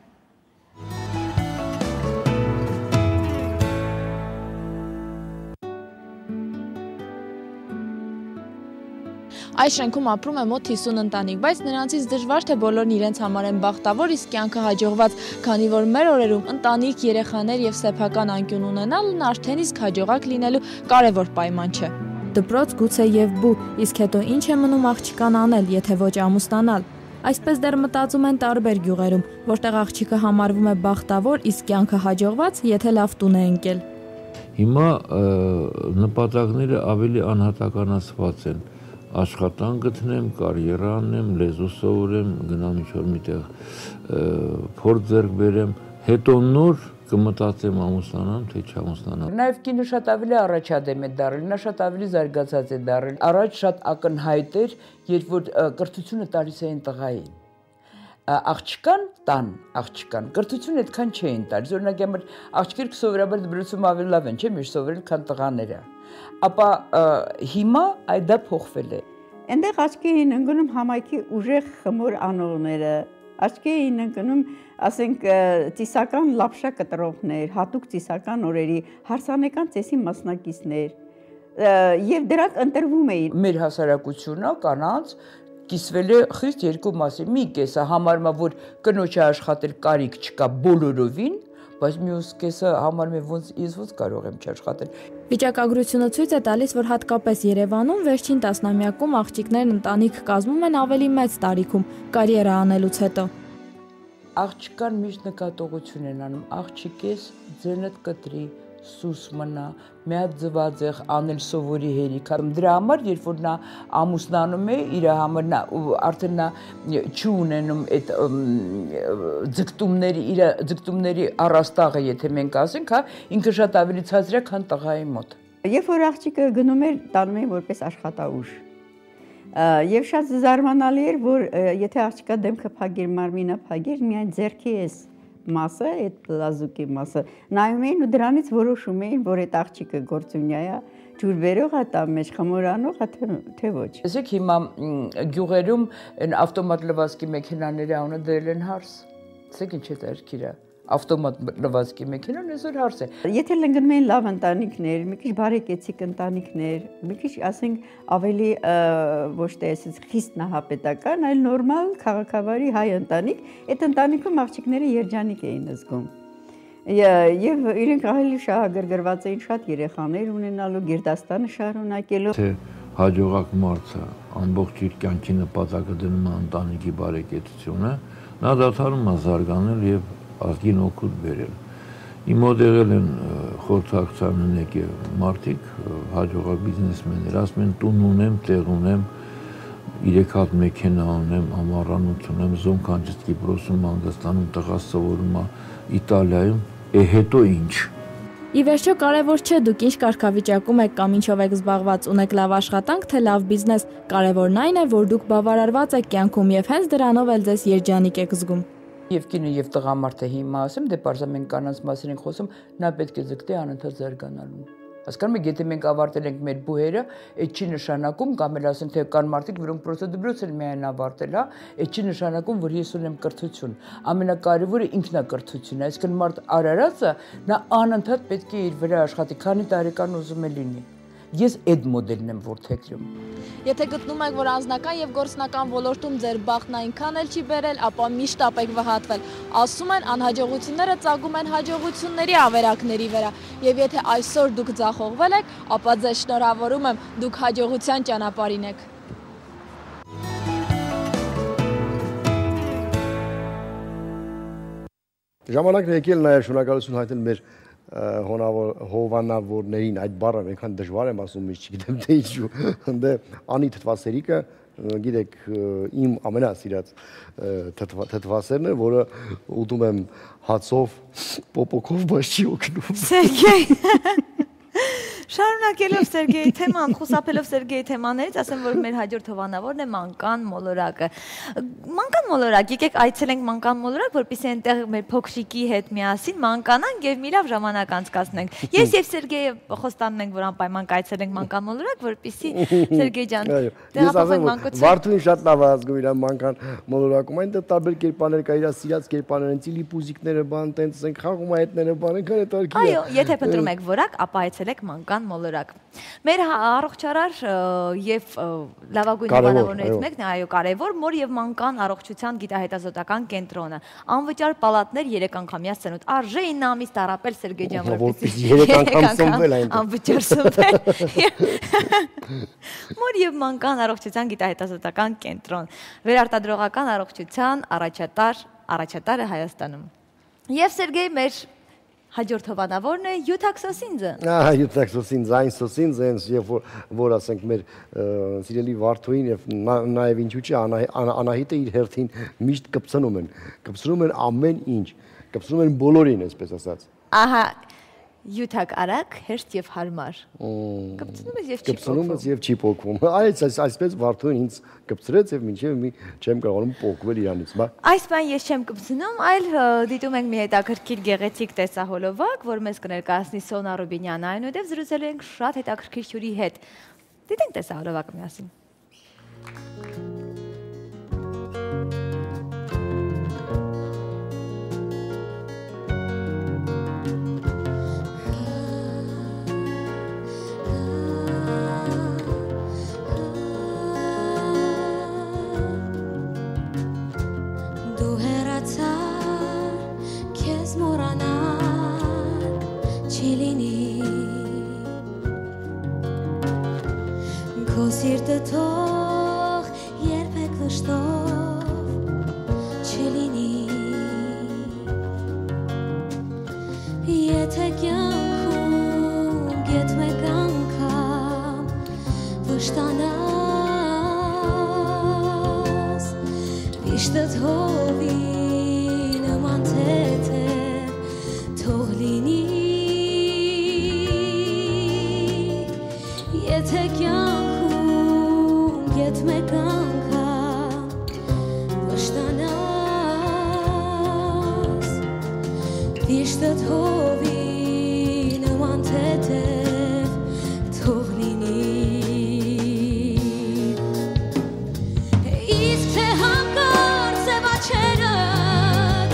Այս շենքում ապրում է մոտ 50 ընտանիք, բայց նրանցից դժվար թե բոլորն իրենց համար են բախտավոր, իսկ կյանքը հաջողված, քանի որ մեր օրերում ընտանիք, երեխաներ եւ սեփական անկյուն ունենալն արդեն իսկ հաջողակ լինելու կարևոր պայման չէ։ Դպրոց գուցե եւ բու, իսկ հետո ինչ է մնում աղջկան անել, եթե ոչ ամուսնանալ։ Այսպես դեռ մտածում են տարբեր գյուղերում, որտեղ աղջիկը համարվում է բախտավոր, իսկ կյանքը հաջողված, եթե լավ տուն է ընկել։ Հիմա նպատակները ավելի անհատականացված են։ Աշխատանք գտնեմ, կարիերա անեմ, լեզու սովորեմ, գնամ ինչ-որ միտեղ փորձ ձեռք բերեմ, հետո նոր կմտածեմ ամուսնանամ, թե չամուսնանամ։ Նաև կինը շատ ավելի առաջադեմ է դառել, նա շատ ավելի զարգացած է դառել։ Առաջ շատ ակնհայտ էր, երբ որ կրթությունը տալիս էին տղային։ Աղջկան տան, աղջկան, կրթությունը այդքան չէին տալիս։ Օրինակ համար աղջիկները սովորաբար դպրոցում ավելի լավ են, չէ՞, միշտ սովորել, քան տղաները։ Ապա հիմա այդ դա փոխվել է։ Այնտեղ աչքի էին ընկնում համայնքի ուժեղ խմոր անողները, աչքի էին ընկնում, ասենք, ծիսական լապշա կտրողներ, հատուկ ծիսական օրերի, հարսանեկան ծեսի մասնակիցներ, եւ դրանք ընտրվում էին։ Մեր հասարակությունը կանանց կիսվել է խիստ երկու մասի։ Մի կեսը համարում է, որ կնոջը աշխատել կարիք չկա բոլորովին, բայց մյուս կեսը համարում է ոնց կարող եմ չաշխատել։ Վիճակագրությունը ցույց է տալիս, որ հատկապես Երևանում վերջին տասնամյակում աղջիկներն ընտանիք կազմում են ավելի մեծ տարիքում, կարիերա անելուց հետո։ աղջկան միշտ նկատողություն են անում, աղջիկես ձենդ կտրի, սուս մնա, մի հատ ձվածեղ անել սովորի հերիք։ Դրա համար, երբ որ նա ամուսնանում է, իր համար արդեն նա չի ունենում այդ ձգտումների առաստաղը, եթե մենք ասենք, ինքը շատ ավելի ցածր է, քան տղայի մոտ։ Երբ որ աղջիկը գնում էր, տանում էին որպես աշխատաուժ։ Եվ շատ զարմանալի էր, որ եթե աղջիկա դեմքը փագիր, մարմինը փագիր, միայն ձեռքի էս մասը, այդ լազուկի մասը նայում էին ու դրանից որոշում էին, որ այդ աղջիկը գործունյա է, ջուր բերող է տա մեջ, խմորանող է, թե ոչ։ Տեսեք, հիմա գյուղերում այն ավտոմատ լվացքի մեքենաների անունը դրել են հարս։ Տեսեք ինչ է դերքիրա։ Ավտոմատ լվացքի մեքենան այսօր հարս է։ Եթե լնգնում են լավ ընտանիքներ, մի քիչ բարեկեցիկ ընտանիքներ, մի քիչ ասենք ավելի ոչ թե այսպես խիստ նահապետական, այլ նորմալ քաղաքավարի հայ ընտանիք, այդ ընտանիքում աղջիկները երջանիկ էին զգում։ Եվ իրենք ավելի շահագրգռված էին շատ երեխաներ ունենալու, գերդաստանը շարունակելու։ Թե հաջողակ մարդը ամբողջ իր կյանքի նպատակը դնում է ընտանիքի բարեկեցությունը, նա դադարում է զարգանել եւ ազգին օգուտ բերել։ Իմ մոտ եղել են խորհրդակցության եկել մարդիկ, հաջողակ բիզնեսմեններ, ասում են տուն ունեմ, տեղ ունեմ, 3 հատ մեքենա ունեմ, ամառանոց ունեմ, Զոնքանջից Կիպրոսում, Հանգստանում, տղաս սովորում է Իտալիայում, հետո ինչ։ Ի վերջո կարևոր չէ դուք ինչ կարգավիճակում եք կամ ինչով եք զբաղված, ունեք լավ աշխատանք, թե լավ բիզնես, կարևորն այն է, որ դուք բավարարված եք կյանքում եւ հենց դրանով էլ ձեզ երջանիկ եք զգում։ Եվ կինը եւ տղամարդը հիմա ասեմ, դե պարզա մենք կանանց մասին ենք խոսում, նա պետք է ձգտի անընդհատ զարգանալու։ Հասկանում եք, եթե մենք ավարտել ենք մեր բուհերը, այդ չի նշանակում, կամ էլ ասեն, թե կան մարդիկ, որոնք պրոցեդուրից են միայն ավարտել, այդ չի նշանակում, որ ես ունեմ կրթություն։ Ամենակարևորը ինքնակրթությունն է, այսինքն մարդ արարածը նա անընդհատ պետք է իր վրա աշխատի, քանի տարեկան ուզում է լինի։ Ես այդ մոդելն եմ որդեգրում։ Եթե գտնում եք, որ անձնական եւ գործնական ոլորտում ձեր բախտն այնքան էլ չի բերել, ապա միշտ ապեք վհատվել։ Ասում են, անհաջողությունները ծագում են հաջողությունների ավերակների վրա, եւ եթե այսօր դուք ձախողվել եք, ապա ձեզ շնորհավորում եմ, դուք հաջողության ճանապարհին եք։ Ժամանակն է եկել նաև շնորհակալություն հայտնել մեր հովանավորներին, այդ բառը այնքան դժվար եմ ասում, ես չգիտեմ թե ինչու, դե անի թթվասերիկը, գիտեք, իմ ամենասիրած թթվասերն է, որը ուտում եմ հացով, պոպոկով, բայց չի օգնում։ Սերգեյ Շարունակելով Սերգեյի թեման, խուսափելով Սերգեյի թեմաներից, ասեմ, որ մեր հաջորդ հովանավորն է մանկան մոլորակը։ Մանկան մոլորակ, եկեք այցելենք մանկան մոլորակ, որպեսզի այնտեղ մեր փոքրիկի հետ միասին մանկանանք եւ մի լավ ժամանակ անցկացնենք։ Ես եւ Սերգեյը խոստանում ենք, որ անպայման կայցելենք մանկան մոլորակ, որպեսզի Սերգեյ ջան տեղափոխենք մանկություն։ Վարդունին շատ լավ է ազգում իր մանկան մոլորակում, այնտեղ տարբեր կերպարներ կա, իր սիրած կերպարներ են, լիպուզիկները, բան, տենց ենք խաղում այդները, բան, այնքան է տարքի։ Այո, եթե փնտրում եք որակ, ապա այցելեք մանկան մոլորակ։ Մեր առողջարար եւ լավագույն հովանավորներից մեկն է, այո, կարևոր մոր եւ մանկան առողջության գիտահետազոտական կենտրոնը։ Անվճար պալատներ 3 անգամյա սնունդ։ Արժե 9 ամիս տարապել Սերգեյ ջան, որպեսզի 3 անգամ սնվել այնտեղ։ Անվճար սնվել։ Մոր եւ մանկան առողջության գիտահետազոտական կենտրոն։ Վերարտադրողական առողջության առաջատարը Հայաստանում։ Եվ Սերգեյ մեր հաջորդ հովանավորն է յուտաքսոսինձը։ Յուտաքսոսինձ, այն սոսինձ, եւ որ ասենք մեր սիրելի Վարդուին եւ նաեւ ինչու՞ չի Անահիտը իր հերթին միշտ կպցնում են ամեն ինչ, կպցնում են բոլորին, այսպես ասած։ Ահա, յուտակ արագ, հեշտ եւ հարմար։ Կպցնում ես եւ չի փոկվում։ Այսպես Վարդուին ինձ կպցրեց եւ մինչեւ մի չեմ կարողանում փոկվել իրանից, բա։ Այս բան ես չեմ կպցնում, այլ դիտում ենք մի հետաքրքիր գեղեցիկ տեսահոլովակ, որ մեզ կներկայացնի Սոնա Ռուբինյանը, այնուհետև զրուցելու ենք շատ հետաքրքիր հյուրի հետ։ Դիտենք տեսահոլովակը միասին։ Սիրտը թող երբեք վշտով չլինի վշտանաս Վիշտըտ հովի նման թեթև թող լինի Եթե կյանքում ետ մեկ անգամ վշտանաս Վիշտըտ հովի նման թեթև թող լինի Իսկ թե հանկարծ ձևաչերդ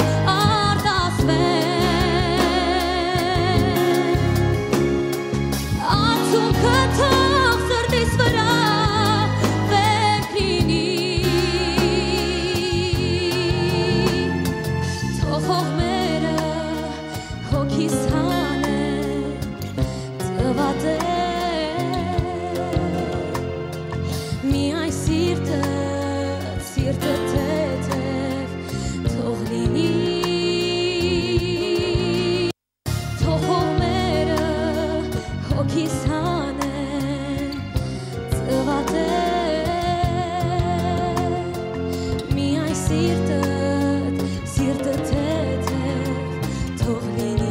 արտասվեն Արդյունքը թող սրտիս վրա վերք լինի Թող հողմերը հոգիս հանեն ծվատեն Միայն սիրտը թեթև թող լինի Թող հողմերը հոգիս հանեն ծվատեն Միայն սիրտը թեթև թող լինի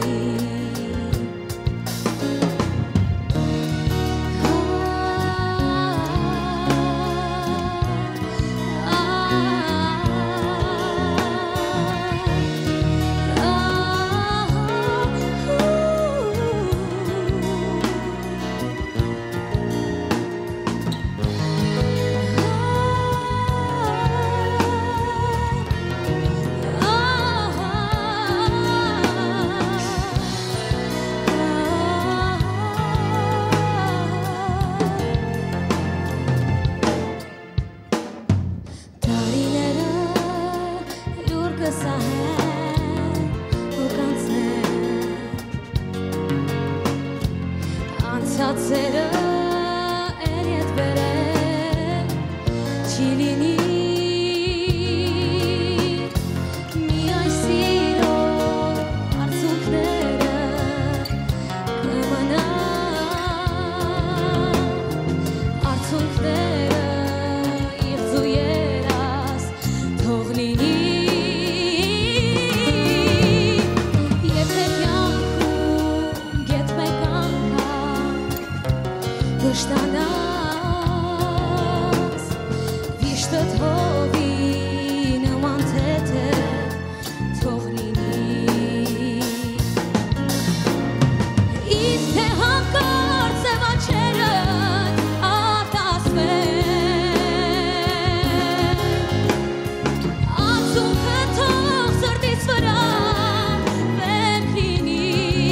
Տարիները լուր կսահեն ու կանցնեն Անցածերը էլ ետ բերեն չի լինի Միայն սիրո արցունքները կմնան Արցունքները իղձու երաս թող լինի Եթե կյանքում ետ մեկ անգամ վշտանաս Վիշտըտ հովի նման թեթև թող լինի Իսկ թե հանկարծ ձևաչերդ արտասվեն Արդյունքը թող սրտիս վրա վերք լինի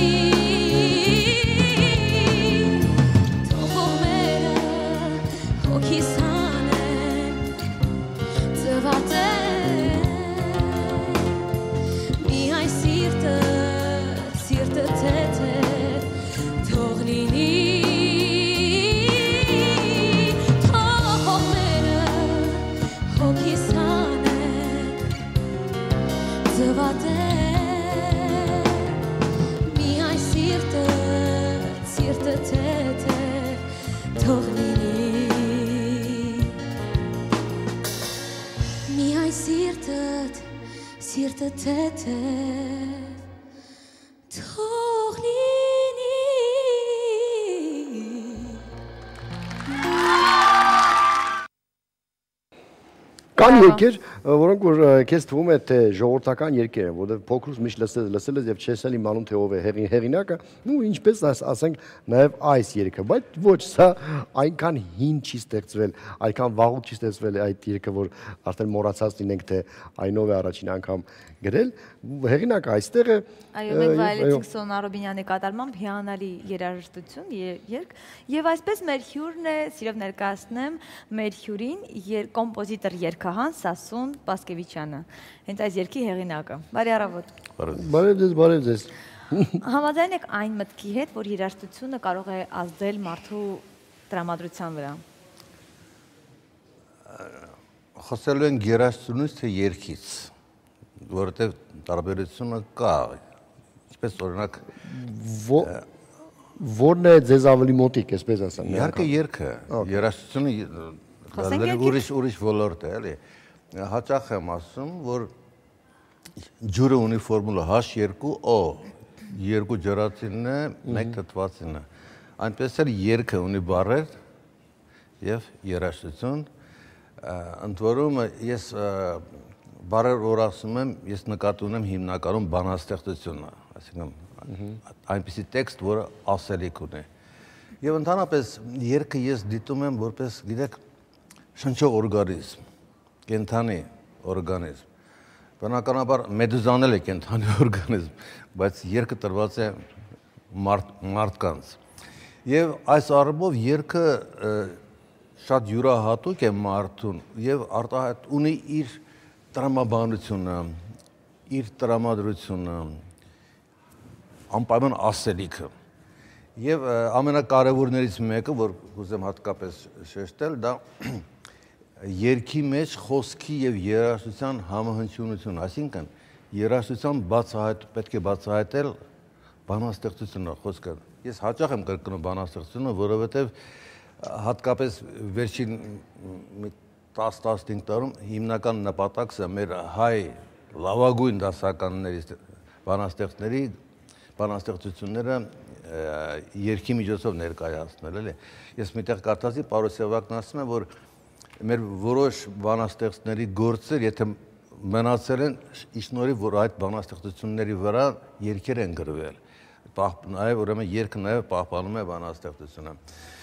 Թող հողմերը հոգիս հանեն ծվատեն Միայն սիրտը թեթև թող լինի Թող հողմերը հոգիս հանեն ծվատեն Միայն սիրտը թեթև թող լինի Միայն սիրտը թեթև թող լինի Կան երկեր, որոնք որ քեզ թվում է թե ժողովրդական երկեր են, որովհետև փոքրուց միշտ լսել ես եւ չես էլ իմանում թե ով է հեղինակը, ու ինչպես ասենք նաեւ այս երգը, բայց ոչ, սա այնքան հին չի ստեղծվել, այնքան վաղուց չի ստեղծվել այդ երգը, որ արդեն մոռացած լինենք թե այնով է առաջին անգամ գրել, հեղինակը այստեղ է։ Այո, մենք վայելեցինք Սոնա Ռոբինյանի կատարմամբ հիանալի երաժշտություն, երգ, եւ այսպես մեր հյուրն է, սիրով ներկայացնեմ մեր հյուրին, կոմպոզիտոր երգահան Սասուն Պասկևիչյանը, հենց այս երգի հեղինակը։ Բարի առավոտ։ Բարև ձեզ։ Համաձայն եք այն մտքի հետ, որ երաժշտությունը կարող է ազդել մարդու տրամադրության վրա։ Խոսելու ենք երաժշտությունից թե երգից, որովհետև տարբերությունը կա, ինչպես օրինակ Որն է ձեզ ավելի մոտիկ, այսպես ասեմ։ Իհարկե երգը, երաժշտությունը ուրիշ ոլորտ է, էլի։ Հաճախ եմ ասում, որ ջուրը ունի ֆորմուլա H2O, երկու ջրածինն է, մեկ թթվածինն է։ Այնպես էլ երգը ունի բառեր եւ երաժշտություն։ Ընդ որում ես բառեր որ ասում եմ, ես նկատի ունեմ հիմնականում բանաստեղծությունը, այսինքն այնպիսի տեքստ, որը ասելիք ունի։ Եվ ընդհանրապես երգը ես դիտում եմ որպես, գիտեք, շնչող օրգանիզմ, կենդանի օրգանիզմ։ Բնականաբար մեդուզան էլ է կենդանի օրգանիզմ, բայց երգը տրված է մարդկանց։ Եվ այս առումով երգը շատ յուրահատուկ է մարդուն եւ արտահայտ ունի իր տրամաբանությունը, իր տրամադրությունը, անպայման ասելիքը։ Եվ ամենակարևորներից մեկը, որ կուզեմ հատկապես շեշտել, դա երգի մեջ խոսքի եւ երաժշտության համահնչյունություն, այսինքն երաժշտության պետք է բացահայտել բանաստեղծությունը, խոսքը։ Ես հաճախ եմ կրկնում բանաստեղծությունը, որովհետեւ հատկապես վերջին 10-15 տարում հիմնական նպատակը մեր հայ լավագույն դասականների բանաստեղծությունները երգի միջոցով ներկայացնել, էլի։ Ես միտեղ կարդացի Պարոսյավակն ասում է, որ մեր որոշ բանաստեղծների գործեր, եթե մնացել են իշնորհիվ, որ այդ բանաստեղծությունների վրա երգեր են գրվել։ Նաև ուրեմն երգը նաև պահպանում է բանաստեղծությունը։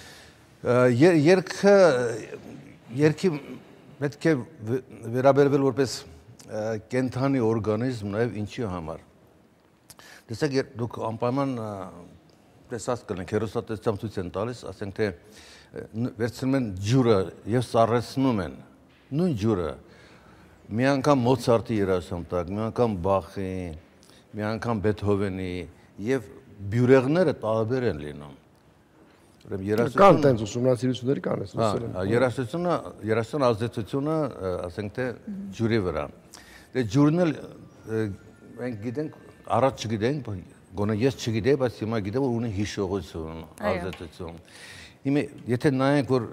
Երգի պետք է վերաբերվել որպես կենդանի օրգանիզմ, նաև ինչի համար։ Տեսեք, դուք անպայման տեսած կլինեք, հեռուստատեսությամբ ցույց են տալիս, ասենք թե վերցնում են ջուրը եւ սառեցնում են նույն ջուրը մի անգամ Մոցարտի երաժշտության տակ, մի անգամ Բախի, մի անգամ Բեթհովենի եւ բյուրեղները տարբեր են լինում։ Կան տենց ուսումնասիրություններ կան, երաժշտության ազդեցությունը, ասենք թե ջուրի վրա։ Դե ջուրն էլ մենք գիտենք, առաջ չգիտենք, գոնե ես չգիտեի, բայց հիմա գիտեմ, որ ունի հիշողություն, ազդեցություն։ Հիմա եթե նայենք, որ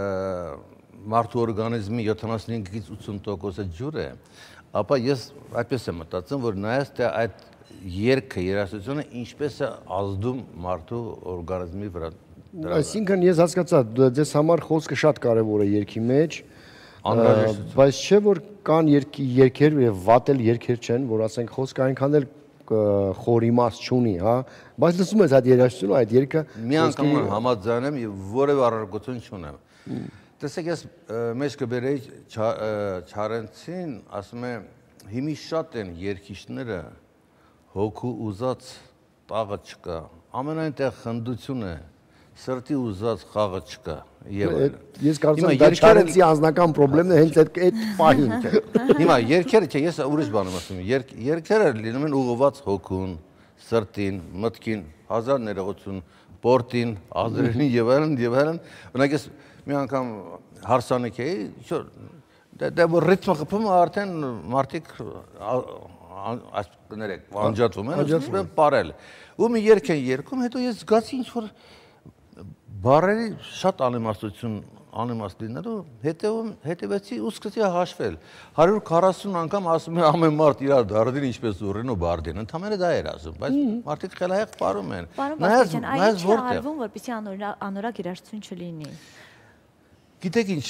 մարդու օրգանիզմի 75-ից 80%-ը ջուր է, ապա ես այդպես եմ մտածում, որ նայած թե այդ երգը, երաժշտությունը ինչպես է ազդում մարդու օրգանիզմի վրա։ Այսինքն ես հասկացա, ձեզ համար խոսքը շատ կարևոր է երգի մեջ, բայց չէ որ կան երգեր եւ վատել երգեր չեն, որ ասենք խոսքը այնքան էլ խոր իմաստ չունի, հա, բայց լսում ես այդ երաժշտությունը, այդ երգը մի անգամ համաձայն եմ եւ որևէ առարկություն չունեմ։ Տեսեք, ես մեջ կբերեի Չարենցին, ասում է, հիմի շատ են երգիչները, հոգու ուզած տաղը չկա, ամենայն տեղ խնդություն է, սրտի ուզած խաղը չկա եւ ես կարծում եմ դա Չարենցի անձնական խնդիրն է հենց այդ պահին։ Հիմա երգերը, չէ, ես ուրիշ բան եմ ասում, երգերը լինում են ուղղված հոգուն, սրտին, մտքին, հազար ներողություն, պորտին, ազրերին եւ այլն, օրինակ ես մի անգամ հարսանիք էի, դա որ ռիթմը խփում արդեն մարդիկ այս կներեք, անջատվում են, ասում են ապարել։ Ու մի երգ են երգում, հետո ես զգացի ինչ որ բառերի շատ անիմաստ լինելու, հետևեցի ու սկսեցի հաշվել։ 140 անգամ ասում են ամեն մարդ իր դարդին ինչպես ուռին ու բարդին, ընդամենը դա էր ասում, բայց մարդիկ խելահեղ պարում են։ Նայած որտեղ։ Արվում, որպեսզի անորակ երաժշտություն չլինի։ Գիտեք ինչ,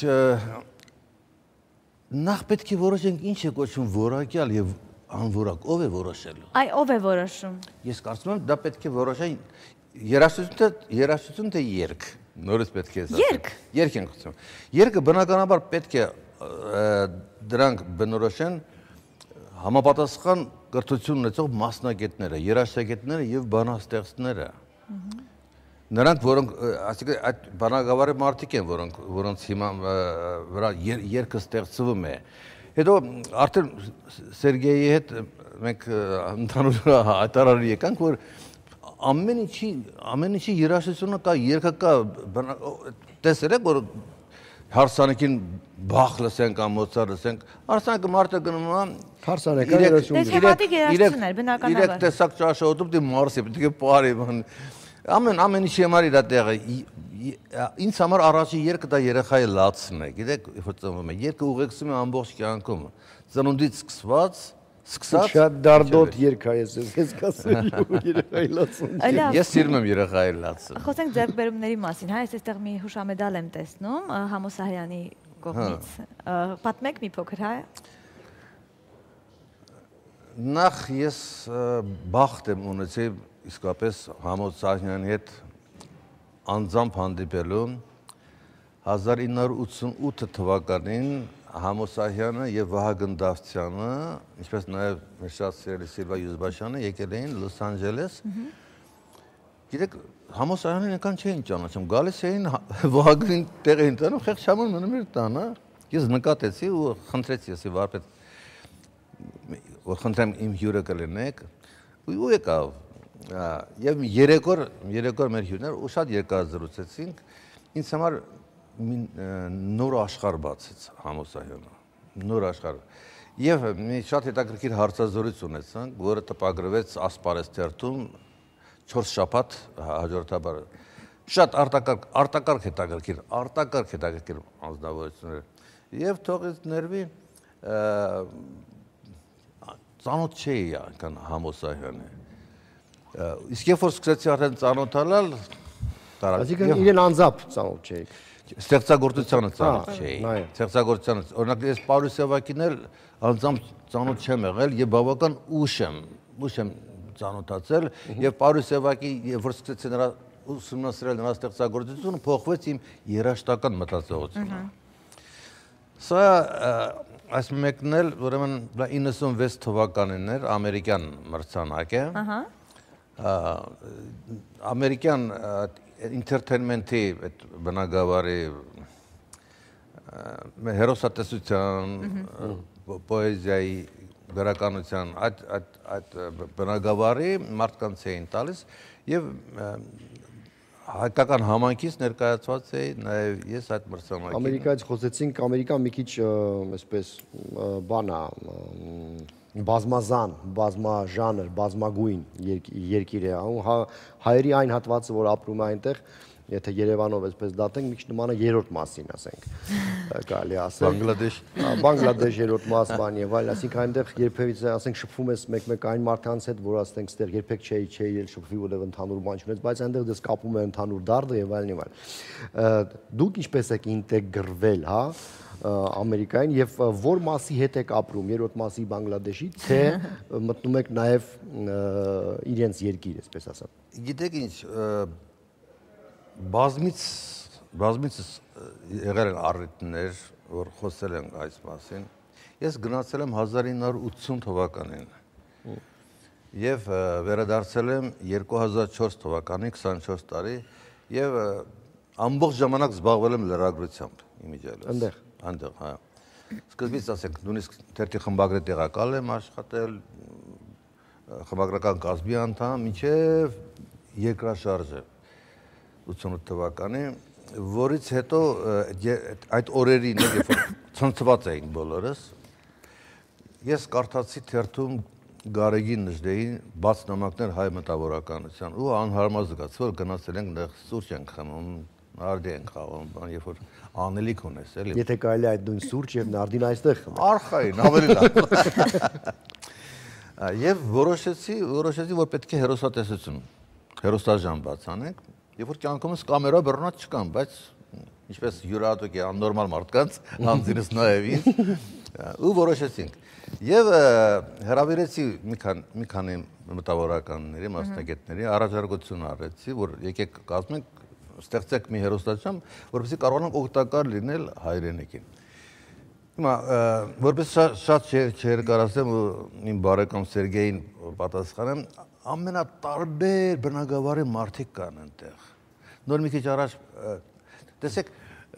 նախ պետք է որոշենք ինչ է կոչվում որակյալ եւ անորակ, ով է որոշելու։ Այ ով է որոշում։ Ես կարծում եմ դա պետք է որոշեն երաժշտություն թե երգ, նորից պետք է ասեմ։ Երգ են խոսում։ Երգը բնականաբար պետք է դրանք բնորոշեն համապատասխան կրթություն ունեցող մասնագետները, երաժշտագետները եւ բանաստեղծները։ Նրանք, որոնք, այսինքն այդ բանագավառի մարդիկ են, որոնց հիմա վրա երգը ստեղծվում է։ Հետո արդեն Սերգեյի հետ մենք ընդհանուր հայտարարի եկանք, որ ամեն ինչի երաժշտությունը կա, երգը կա, տեսել եք, որ հարսանեկին Բախ լսենք, Մոցարտ լսենք, հարսանեկը մարդը գնում է, հարսանեկը երաժշտություն է, բնականաբար։ Իրեք տեսակ ճաշը ուտում դի մարսի, պետք է պարի, Ամեն ինչի համար իր տեղը ինձ համար առաջի երկը դա երեխայի լացն է, գիտեք, որ ծնվում է, երկը ուղեկցում է ամբողջ կյանքում, ծնունդից սկսված, շատ դարդոտ երգ է ես կասել երեխայի լացն։ Ես սիրում եմ երեխայի լացը։ Խոսենք ձեռքբերումների մասին, հա, ես այստեղ մի հուշամեդալ եմ տեսնում Համոսահյանի կողմից։ Պատմեք մի փոքր, հա։ Նախ ես բախտ եմ ունեցել իսկապես Համոսահյանի հետ անձամբ հանդիպելու 1988 թվականին Համոսահյանը եւ Վահագն Դավթյանը, ինչպես նաեւ մեր շատ սիրելի Սիլվա Յուզբաշյանը եկել էին Լոս Անջելես։ Գիտեք, Համոսահյանին այնքան չէին ճանաչում, գալիս էին Վահագնին տեղ էին տանում, խեղճամոն մնում էր տանը։ Ես նկատեցի ու խնդրեցի ասի վարպետ, որ խնդրեմ իմ հյուրը կլինեք, ու եկավ։ Եվ երեկոր մեր հյուրներ ու շատ երկար զրուցեցինք, ինձ համար նոր աշխարհ բացեց Համոսահյանը, նոր աշխարհ։ Եվ մի շատ հետաքրքիր հարցազրույց ունեցանք, որը տպագրվեց Ասպարեզ թերթում 4 շաբաթ հաջորդաբար։ Շատ արտակարգ հետաքրքիր անձնավորություններ։ Եվ թողեց ներվի ծանոթ չէի այնքան Համոսահյանը։ Իսկ երբ որ սկսեցի արդեն ծանոթանալ, այսինքն իրեն անձամբ ծանոթ չէի։ Ստեղծագործությանը ծանոթ չէի։ Ստեղծագործությանը, օրինակ ես Պարուս Սևակին էլ անձամբ ծանոթ չեմ եղել եւ բավական ուշ եմ ծանոթացել եւ Պարուս Սևակի երբ որ սկսեցի նրա ուսումնասիրել նրա ստեղծագործությունը, փոխվեց իմ երաժշտական մտածողությունը։ Սա այս մեկն էլ ուրեմն 96 թվականին էր ամերիկյան մրցանակ է։ Ամերիկյան ինտերտեյնմենթի այդ բնագավառի հերոսատեսության, պոեզիայի, գրականության այդ բնագավառի մարդկանց էին տալիս եւ հայկական համայնքից ներկայացված էի նաեւ ես այդ մրցանակին։ Ամերիկայից խոսեցինք, Ամերիկան մի քիչ այսպես բանա բազմազան, բազմաժանր, բազմագույն երկիր է, հայերի այն հատվածը, որ ապրում է այնտեղ, եթե Երևանով այսպես դատենք, մի քիչ նման է երրորդ մասին, ասենք, կարելի ասել։ Բանգլադեշ երրորդ մաս բան եւ այլ, այսինքն այնտեղ երբևիցե, ասենք, շփվում ես մեկ-մեկ այն մարդկանց հետ, որ ասենք, ստեղ երբեք չէի էլ շփվի, որտեղ ընդհանուր բան չունես, բայց այնտեղ դες կապում է ընդհանուր դարդը եւ այլն եւ այլն։ Դուք ինչպես եք ինտեգրվել, հա, Ամերիկային եւ որ մասի հետ եք ապրում, երրորդ մասի Բանգլադեշի, թե մտնում եք նաեւ իրենց երկիր, այսպես ասած։ Գիտեք ինչ, բազմից եղել են առիթներ, որ խոսել են այս մասին։ Ես գնացել եմ 1980 թվականին եւ վերադարձել եմ 2004 թվականին 24 տարի եւ ամբողջ ժամանակ զբաղվել եմ լրագրությամբ իմիջիայլոց։ Այնտեղ, հա։ Սկզբից ասենք, նույնիսկ թերթի խմբագրի տեղակալ եմ աշխատել, խմբագրական կազմի անդամ, մինչև երկրաշարժը 88 թվականի, որից հետո այդ օրերին, երբ որ ցնցված էինք բոլորս, ես կարդացի թերթում Գարեգին Նժդեին բաց նամակներ հայ մտավորականության ու անհարմար զգացի, որ գնացել ենք այնտեղ սուրճ ենք խմում, նարդի ենք խաղում, երբ որ անելիք ունես, էլի։ Եթե կարելի այդ նույն սուրճ եւ նարդին այստեղ խմել։ Արխային, ավելի լավ։ Եվ որոշեցի, որ պետք է հերոսատեսություն, հերոստաժամ բաց անենք, երբ որ կյանքումս կամերա բռնած չկան, բայց ինչպես յուրահատուկ է աննորմալ մարդկանց, անձինս նաեւ ինձ, ու որոշեցինք։ Եվ հրավիրեցի մի քանի մտավորականների, մասնագետների առաջարկություն արեցի, որ եկեք կազմենք ստեղծեք մի հերոստատում, որպեսզի կարողանանք օգտակար լինել հայրենիքին։ Հիմա որպես շատ չերկարացեմ ու իմ բարեկամ Սերգեյին պատասխանեմ, ամենատարբեր բնագավառի մարդիկ կան այնտեղ։ Նոր մի քիչ առաջ տեսեք,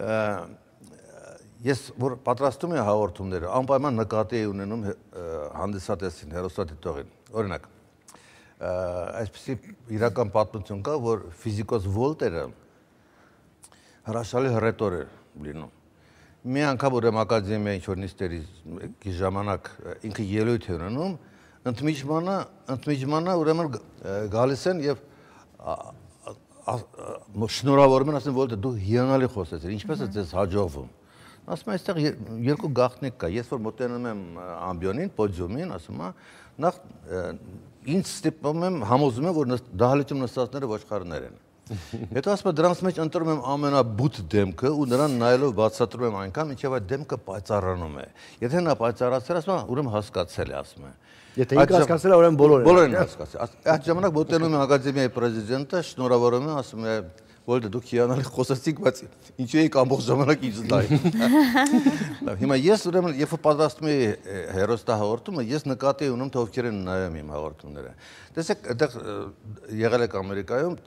ես որ պատրաստում եմ հաղորդումները, անպայման նկատի էի ունենում հանդիսատեսին, հերոստատիտողին։ Օրինակ, այսպեսի իրական պատմություն կա, որ ֆիզիկոս Վոլտերը հրաշալի հռետոր էր լինում։ Մի անգամ ուրեմն ակադեմիայի ինչ-որ նիստերի ժամանակ ինքը ելույթ է ունենում, ընդմիջմանը ուրեմն գալիս են եւ շնորհավորում են, ասեն, որ դու հիանալի խոսեցիր, ինչպես է ձեզ հաջողվում։ Ասում եմ, այստեղ երկու գաղտնիք կա։ Ես որ մոտենում եմ ամբիոնին, պոդիումին, ասում եմ, նախ ինձ ստիպում եմ, համոզում եմ, որ դահլիճում նստածները ոչխարներ են։ Հետո ասում եմ, դրանց մեջ ընտրում եմ ամենաբութ դեմքը ու նրան նայելով բացատրում եմ այնքան, մինչև այդ դեմքը պայծառանում է։ Եթե նա պայծառացել, ասում եմ, ուրեմն հասկացել է, ասում եմ։ Եթե ինքը հասկացել է, ուրեմն բոլորն են հասկացել։ Այդ ժամանակ մոտենում եմ ակադեմիայի պրեզիդենտը, շնորհավորում եմ, ասում եմ, որ դուք հիանալի խոսեցիք, բայց ինչու եք ամբողջ ժամանակ ինձ նայում։ Հիմա ես ուրեմն երբ պատրաստում եի հերոստահաղորդումը, ես նկատի ունեմ, թե ովքեր են նայում իմ հաղորդումները։ Տեսեք, այդտեղ եղել եք Ամերիկայում,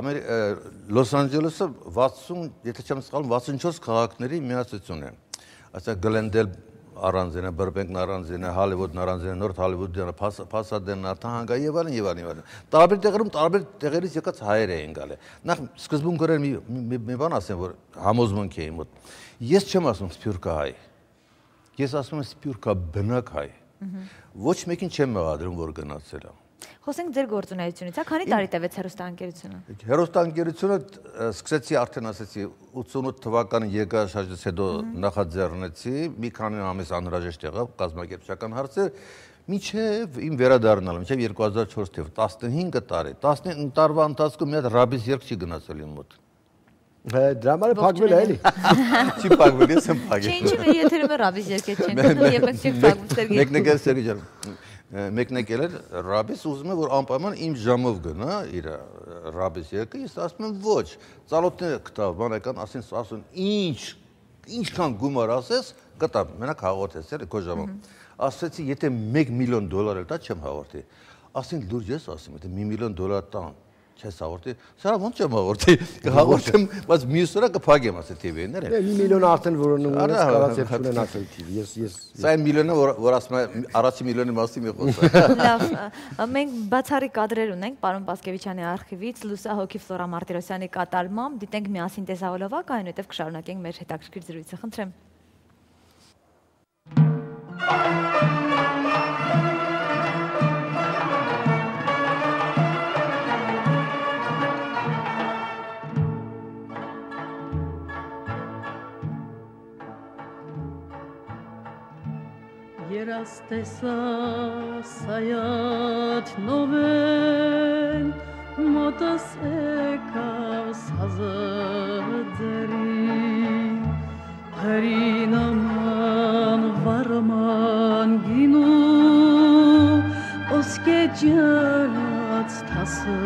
Լոս Անջելեսը 60, եթե չեմ սխալվում, 64 քաղաքների միացություն է։ Այսինքն Գլենդել առանձին է, Բրբենքն առանձին է, Հոլիվուդն առանձին է, Նորթ Հոլիվուդը, Փասադենա, Թահանգա եւ այլն։ Տարբեր տեղերում տարբեր տեղերից եկած հայեր էին գալի։ Նախ սկզբունքորեն մի բան ասեմ, որ համոզմունք է իմ մոտ։ Ես չեմ ասում սփյուռքահայ։ Ես ասում եմ սփյուռքաբնակ հայ։ Ոչ մեկին չեմ մեղադրում, որ գնացել է։ Խոսենք ձեր գործունեությունից, քանի տարի տևեց հեռուստաընկերությունը։ Հեռուստաընկերությունը սկսեցի արդեն ասեցի 88 թվականին երկրաշարժից հետո նախաձեռնեցի, մի քանի ամիս անհրաժեշտ եղավ կազմակերպչական հարցեր, մինչև իմ վերադառնալը, մինչև 2004 թվականը 15 տարի, 15 տարվա ընթացքում մի հատ ռաբիս երգ չի գնացել իմ մոտ։ Դրա համար փակվել է էլի։ Չի փակվել, ես եմ փակել։ Չէ, եթերում է ռաբիս երգեր չեն գնում եւ մենք չենք փակվում Սերգեյ։ Մեկնեկել Սերգեյ ջան։ Մեկնեկել էր ռաբիս ուզում է որ անպայման իմ ժամով գնա իր ռաբիս երգը, ես ասում եմ ոչ, ծալոտները կտավ, բանական, ասեն ինչքան գումար ասես, կտա, մենակ հաղորդես, էլի քո ժամով։ Ասեցի, եթե $1 միլիոն էլ տա, չեմ հաղորդի։ Ասին լուրջ ես ասում, եթե $1 միլիոն տան, չես հաղորդի, սա ոնց չեմ հաղորդի, կհաղորդեմ, բայց մյուս օրը կփակեմ, ասե TV-ն էր։ $1 միլիոն արդեն որոնում ես կարած եւ ունենացել TV։ Ես Սա այն միլիոնը, որ ասում է առաջի միլիոնի մասին մի խոսա։ Լավ, մենք բացառիկ կադրեր ունենք պարոն Պասկևիչյանի արխիվից, լուսահոգի Ֆլորա Մարտիրոսյանի կատարմամբ, դիտենք միասին տեսահոլովակ, այնուհետև կշարունակենք մեր հետաքրքիր զրույցը, խնդրեմ։ Երաստեսա սայատ նովեն մոտս եկավ սազը ձերին հրինաման վարման գինու ոսկե ջրած թասը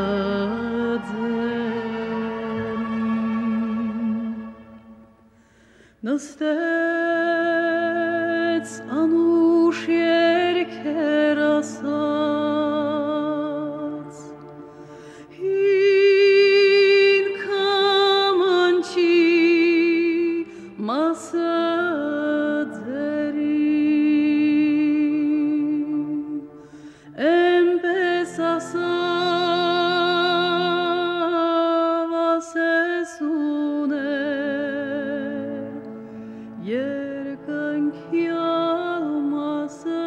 ձերին նստեց անուշ երգեր ասած հին կամանչի մասը ձերին էմպես ասավ ասես ուներ երկնքյալ մասը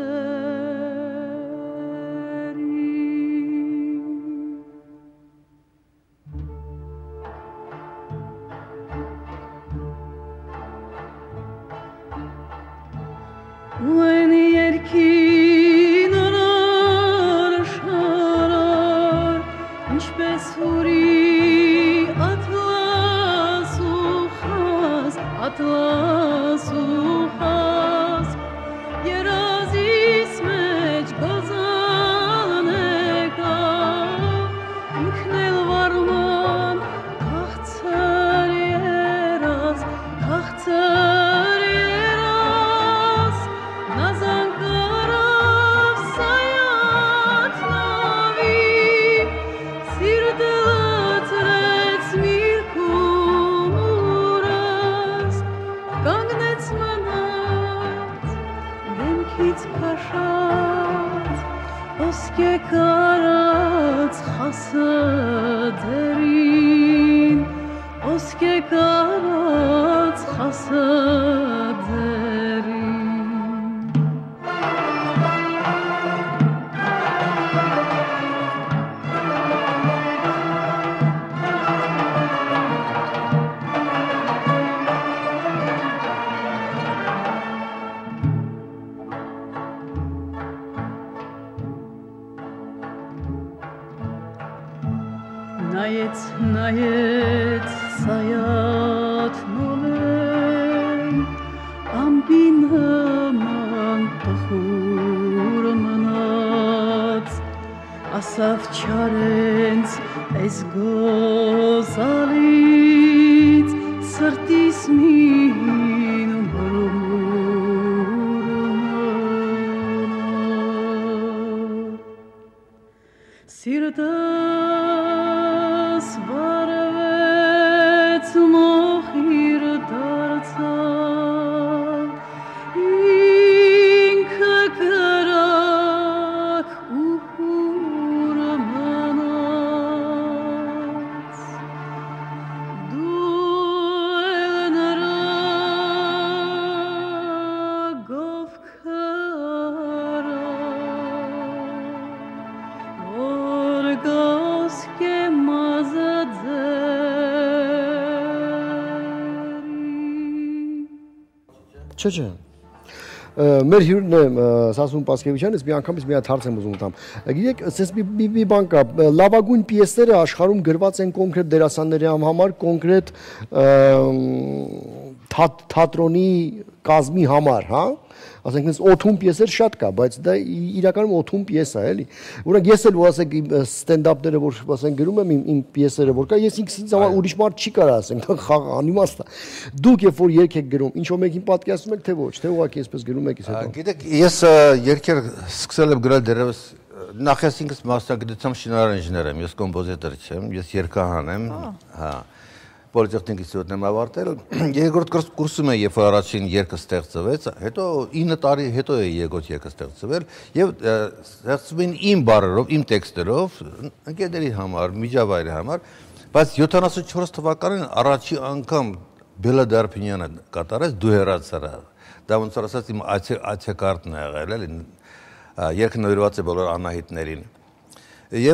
ձերին ու են երկին արար շարար ինչպես հուրի ատլաս ու խազ ատլաս ու խազ երազիս մեջ գազան եկավ ինքն էլ վարման քաղցր երազ քաղցր երազ նազան կարավ սայատ նավի սիրտը լծրեց միրքում ուրաս կանգնեց մնաց դեմքից քաշած ոսկե կարած խասը ձերին ոսկե կարած խասը ձերին նայեց սայաթ նոլեն ամբին հման տխուր մնաց ասավ չարենց այս գոզալից սրտիս մին Սիրտս վարվեց մոխիր դարձավ ինքը կրակ ու հուր մնաց դու էլ նրա գովքը Գոսկե մազաձերի Չէ Մեր հյուրն է Սասուն Պասկևիչյանն, ես մի անգամից մի հատ հարց եմ ուզում տամ։ Գիտեք, ասես մի բան կա, լավագույն պիեսները աշխարհում գրված են կոնկրետ դերասանների համար, կոնկրետ թատրոնի կազմի համար, հա? Ասենք ինձ օթում պիեսեր շատ կա, բայց դա իրականում օթում պիես է, էլի։ Օրինակ ես էլ որ ասենք ստենդափները որ ասենք գրում եմ իմ պիեսերը որ կա, ես ինքս ինձ համար ուրիշ մարդ չի կարա ասենք, դա խաղ անիմաստ է։ Դուք երբ որ երգ եք գրում, ինչ որ մեկին պատկերացնում եք, թե ոչ, թե ուղղակի այսպես գրում եք իսկ հետո։ Գիտեք, ես երգեր սկսել եմ գրել դեռևս նախ ես ինքս մասնագիտությամբ շինարար ինժեներ եմ, ես կոմպոզիտոր չեմ, ես երգահան եմ, հա։ Պոլիտեխնիկ ինստիտուտն եմ ավարտել, երկրորդ կուրսում եմ, երբ որ առաջին երգը ստեղծվեց, հետո 9 տարի հետո է երկրորդ երգը ստեղծվել եւ ստեղծվում են իմ բառերով, իմ տեքստերով, ընկերների համար, միջավայրի համար, բայց 74 թվականին առաջի անգամ Բելա Դարփինյանը կատարեց դու հեռացարա։ Դա ոնց որ ասած իմ այցեկարտն է եղել, էլի երգը նվիրված է բոլոր անահիտներին։ Եվ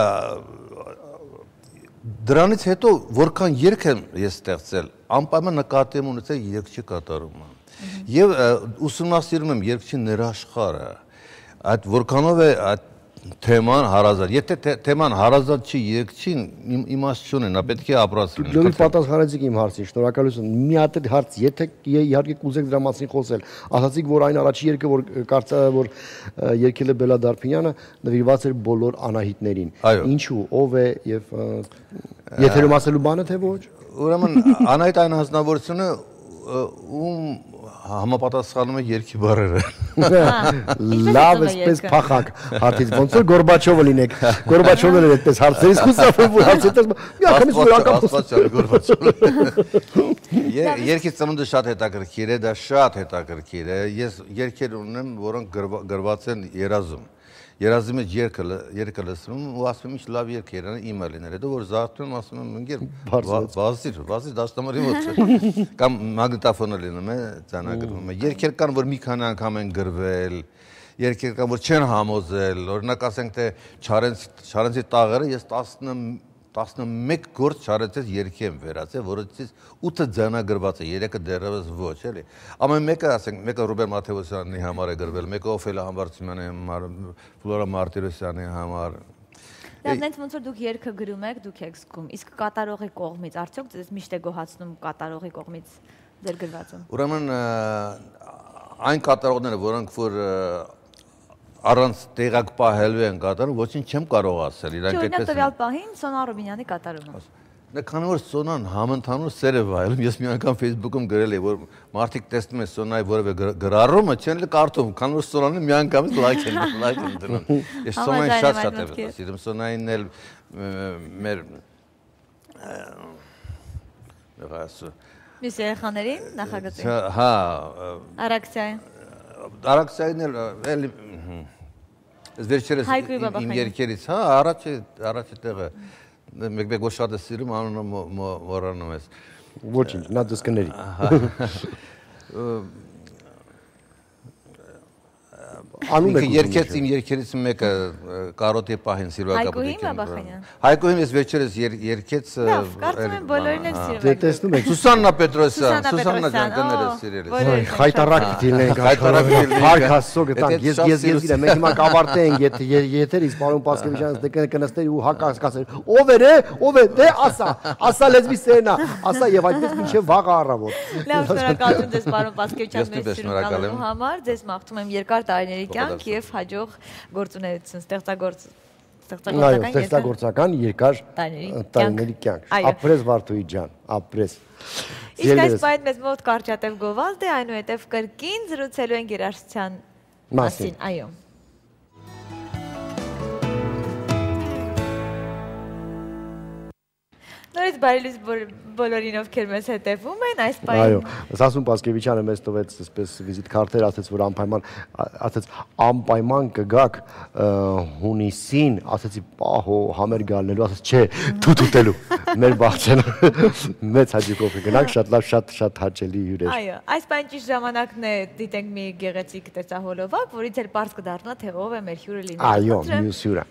Դրանից հետո որքան երգ եմ ես ստեղծել, անպայման նկատի եմ ունեցել երգչի կատարումը։ Եվ ուսումնասիրում եմ երգչի ներաշխարհը։ Այդ որքանով է այդ թեման հարազատ։ Եթե թեման հարազատ չի երգչին, իմաստ չունի, նա պետք է ապրած լինի։ Դուք լրիվ պատասխանեցիք իմ հարցին, շնորհակալություն։ Մի հատ հարց, եթե իհարկե կուզեք դրա մասին խոսել, ասացիք, որ այն առաջի երգը, որ կարծա որ երգել է Բելա Դարփինյանը, նվիրված էր բոլոր անահիտներին։ Ինչու, ով է եւ եթերում ասելու բանը թե ոչ։ Ուրեմն անահիտ այն հանձնավորությունը ում համապատասխանում է երգի բառերը։ Լավ, այսպես փախակ հարցից, ոնց որ Գորբաչովը լինեք։ Գորբաչովն էր այդպես հարցերից խուսափում, որ հարցից մի անգամից որ անգամ Գորբաչովը։ Երգի ծնունդը շատ հետաքրքիր է, դա շատ հետաքրքիր է։ Ես երգեր ունեմ, որոնք գրված են երազում։ Երազի մեջ երգը լսում ու ասում եմ ինչ լավ երգ էր, իմը լինել։ Հետո որ զարթնում ասում եմ ընկեր վազիր դաշտամարի մոտ կամ մագնիտոֆոնը լինում է ծանագրվում է։ Երգեր կան որ մի քանի անգամ են գրվել, երգեր կան որ չեն համոզել, օրինակ ասենք թե Չարենցի տաղերը ես 11 գործ Չարենցից երգի եմ վերացել, որոնցից 8-ը ձայնագրված է, 3-ը դեռևս ոչ, էլի։ Ամեն մեկը, ասենք, մեկը Ռուբեն Մաթեոսյանի համար է գրվել, մեկը Օֆելիա Համբարձումյանի համար, Ֆլորա Մարտիրոսյանի համար։ Դա նենց ոնց որ դուք երգը գրում եք, դուք եք զգում, իսկ կատարողի կողմից արդյոք ձեզ միշտ է գոհացնում կատարողի կողմից ձեր գրվածը։ Ուրեմն այն կատարողները, որոնք որ առանց տեղակ պահելու են կատարում, ոչինչ չեմ կարող ասել, իրանք այդպես են։ Տվյալ պահին Սոնա Արոբինյանի կատարումը։ Քանի որ Սոնան համընդհանուր սեր է վայելում, ես մի անգամ Facebook-ում գրել եմ, որ մարդիկ տեսնում են Սոնայի որևէ գրառումը, չեն կարդում, քանի որ Սոնանը մի անգամից լայք են դնում։ Ես Սոնային շատ եմ սիրում, Սոնային էլ մեր Մյուս երեխաներին նախագծի։ Հա։ Արաքսիային էլ Ես վերջերս իմ երգերից, հա, առաջի տեղը մեկ որ շատ է սիրում, անունը մոռանում ես։ Ոչինչ, նա դες կների։ անուն եք երկեց իմ երկերից մեկը կարոտի պահին Սիլվա Հայկոհին ես վերջերս երկեց կարծում եմ բոլորին էլ սիրում եք տեսնում եք Սուսաննա Պետրոսյան Սուսաննա ջան կներես սիրելիս խայտարակ դիլենք հարկ հասցո գտանք ես գիտեմ մենք հիմա կավարտե ենք եթերից պարոն Պասկևիչյանը կնստեր ու հակասկասեր ով է դե ասա լեզվի սերնա ասա եւ այդպես մինչեւ վաղը առավոտ լավ շնորհակալություն ձեզ պարոն Պասկևիչյան մեծ սիրունալու համար ձեզ մաղթում եմ երկար տարիների կյանք եւ հաջող գործունեություն ստեղծագործական երկար տարիների կյանք ապրես Վարդուհի ջան ապրես իսկ այս պահին մեզ մոտ կարճատև գովազդ է այնուհետև կրկին զրուցելու ենք երաժշտության մասին այո Նորից բարի լույս բոլորին ովքեր մեզ հետևում են այս պահին Այո, Սասուն Պասկևիչյանը մեզ տվեց այսպես վիզիտ քարտեր, ասաց որ անպայման կգաք հունիսին, ասացի պահո համեր գալնելու, ասաց չէ, թութուտելու մեր բաղջեն մեծ հաճույքով կգնանք, շատ լավ, շատ հաճելի հյուր էր Այո, այս պահին ճիշտ ժամանակն է դիտենք մի գեղեցիկ տեսահոլովակ, որից էլ պարզ կդառնա թե ով է մեր հյուրը լինելու Այո, մյուս հյուրը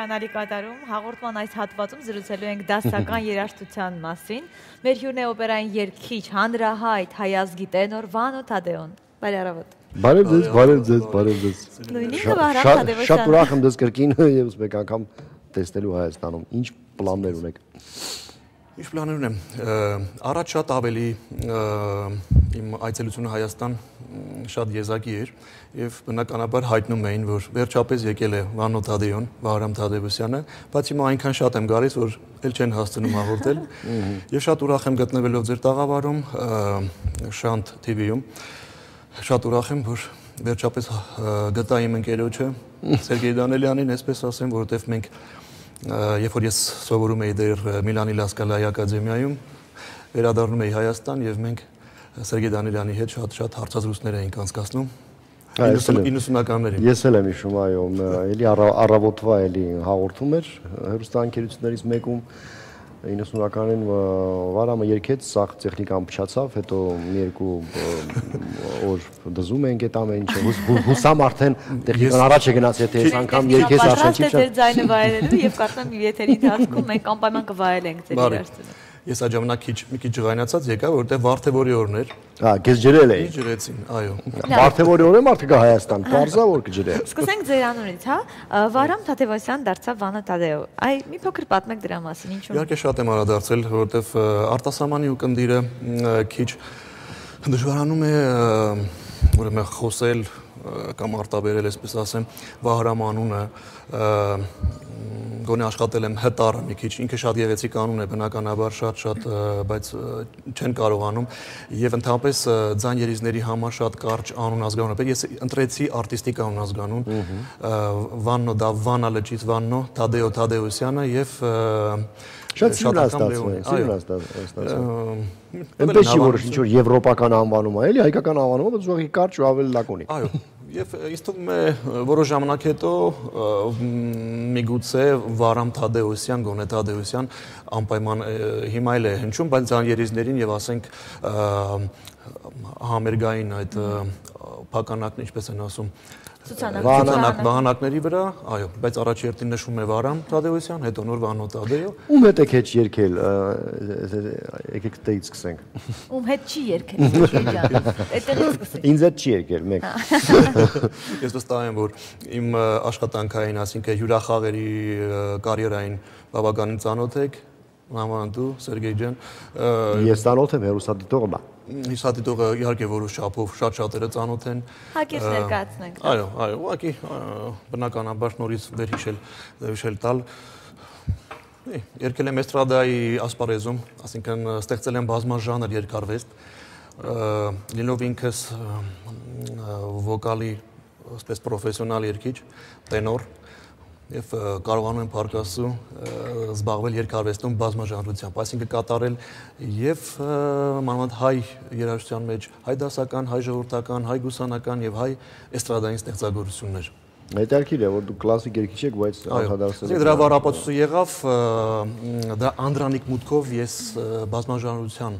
հիանալի կատարում։ Հաղորդման այս հատվածում զրուցելու ենք դասական երաժշտության մասին։ Մեր հյուրն է օպերային երգիչ, հանրահայտ հայազգի տենոր Վանո Թադեոն։ Բարի առավոտ։ Բարև ձեզ։ Նույնիսկ Վահրամ Թադևոսյան։ Շատ ուրախ եմ դες կրկին եւս մեկ անգամ տեսնելու Հայաստանում։ Ինչ պլաններ ունեք։ Ինչ պլաններ ունեմ։ Առաջ շատ ավելի իմ այցելությունը Հայաստան շատ եզակի էր եւ բնականաբար հայտնում էին, որ վերջապես եկել է Վանո Թադեոն, Վահրամ Թադևոսյանը, բայց հիմա այնքան շատ եմ գալիս, որ ել չեն հասցնում հաղորդել։ Եվ շատ ուրախ եմ գտնվելով ձեր տաղավարում, Շանթ TV-ում։ Շատ ուրախ եմ, որ վերջապես գտա իմ ընկերոջը Սերգեյ Դանելյանին, այսպես ասեմ, որովհետեւ մենք երբ որ ես սովորում էի դեռ Միլանի Լա Սկալայի ակադեմիայում, վերադառնում էի Հայաստան եւ մենք Սերգեյ Դանելյանի հետ շատ հարցազրույցներ էինք անցկացնում 90-ականներին։ Ես էլ եմ հիշում, այո, էլի առավոտվա էլի հաղորդում էր հեռուստաընկերություններից մեկում 90-ականներին Վարամը երգեց, սաղ տեխնիկան փչացավ, հետո մի երկու օր դզում ենք այդ ամեն ինչը։ Հուսամ արդեն տեխնիկան առաջ է գնաց, եթե այս անգամ երգեց արդեն չի։ Ձեր ձայնը վայելելու եւ կարծեմ եթերի ընթացքում մենք անպայման կվայելենք ձեր երաժշտությունը։ Ես այդ ժամանակ մի քիչ ջղայնացած եկա, որովհետեւ Վարդեվորի օրն էր։ Քեզ ջրել էի։ Ջրեցին, այո։ Վարդեվորի օրը մարդը գա Հայաստան, բարձա որ կջրե։ Սկսենք ձեր անունից, հա։ Վահրամ Թադևոսյան դարձավ Վանո Թադեո։ Այ մի փոքր պատմեք դրա մասին, ինչու՞։ Իհարկե շատ եմ անդրադարձել, որովհետեւ արտասահմանի ու կնդիրը քիչ դժվարանում է ուրեմն խոսել կամ արտաբերել, այսպես ասեմ, Վահրամ անունը գոնե աշխատել եմ հտառ մի քիչ, ինքը շատ գեղեցիկ անուն է, բնականաբար շատ, բայց չեն կարողանում եւ ընդհանրապես ձայն երիզների համար շատ կարճ անուն ազգանուն է։ Ես ընտրեցի արտիստիկ անուն ազգանուն, Վանո դա Վանա լճից Վանո, Թադեո Թադևոսյանը եւ շատ սիրուն ստացվում է։ Այնպես չի որ ինչ որ եվրոպական անվանում է, էլի հայկական անվանում է, բայց ուղղակի կարճ ու ավելի լակոնիկ։ Այո։ Եվ ինձ թվում է որոշ ժամանակ հետո միգուցե Վահրամ Թադևոսյան, գոնե Թադևոսյան անպայման հիմա էլ է հնչում, բայց ձայն երիզներին եւ ասենք համերգային այդ փականակն ինչպես են ասում վահանակների վրա, այո, բայց առաջերտին նշվում է Վահրամ Թադևոսյան, հետո նոր Վանո Թադեո։ Ում հետ եք երգել, եկեք դից սկսենք։ Ում հետ չի երգել, ջան։ Այդտեղից սկսենք։ Ինձ հետ չի երգել, մեկ։ Ես վստահ եմ, որ իմ աշխատանքային, ասինքն հյուրախաղերի կարիերային բավականին ծանոթ եք, Նաման դու, Սերգեյ ջան։ Ես ծանոթ եմ, հեռուստադիտողն է։ Հիսատիտողը իհարկե որոշ չափով շատ-շատերը ծանոթ են։ Հակես ներկայացնենք։ Այո, ուղղակի բնականաբար նորից վերհիշել տալ։ Երգել եմ էստրադայի ասպարեզում, ասինքն ստեղծել եմ բազմաժանր երկարվեստ, լինով ինքս վոկալի այսպես պրոֆեսիոնալ երգիչ, տենոր, եւ կարողանում եմ փառքասու զբաղվել երկարվեստում բազմաժանրությամբ, այսինքն կատարել եւ մանավանդ հայ երաժշտության մեջ հայ դասական, հայ ժողովրդական, հայ գուսանական եւ հայ էստրադային ստեղծագործություններ։ Հետաքրքիր է, որ դուք կլասիկ երգիչ եք, բայց անդրադարձել եք։ Դրա վառապացույցը եղավ, դրա անդրանիկ մուտքով ես բազմաժանրության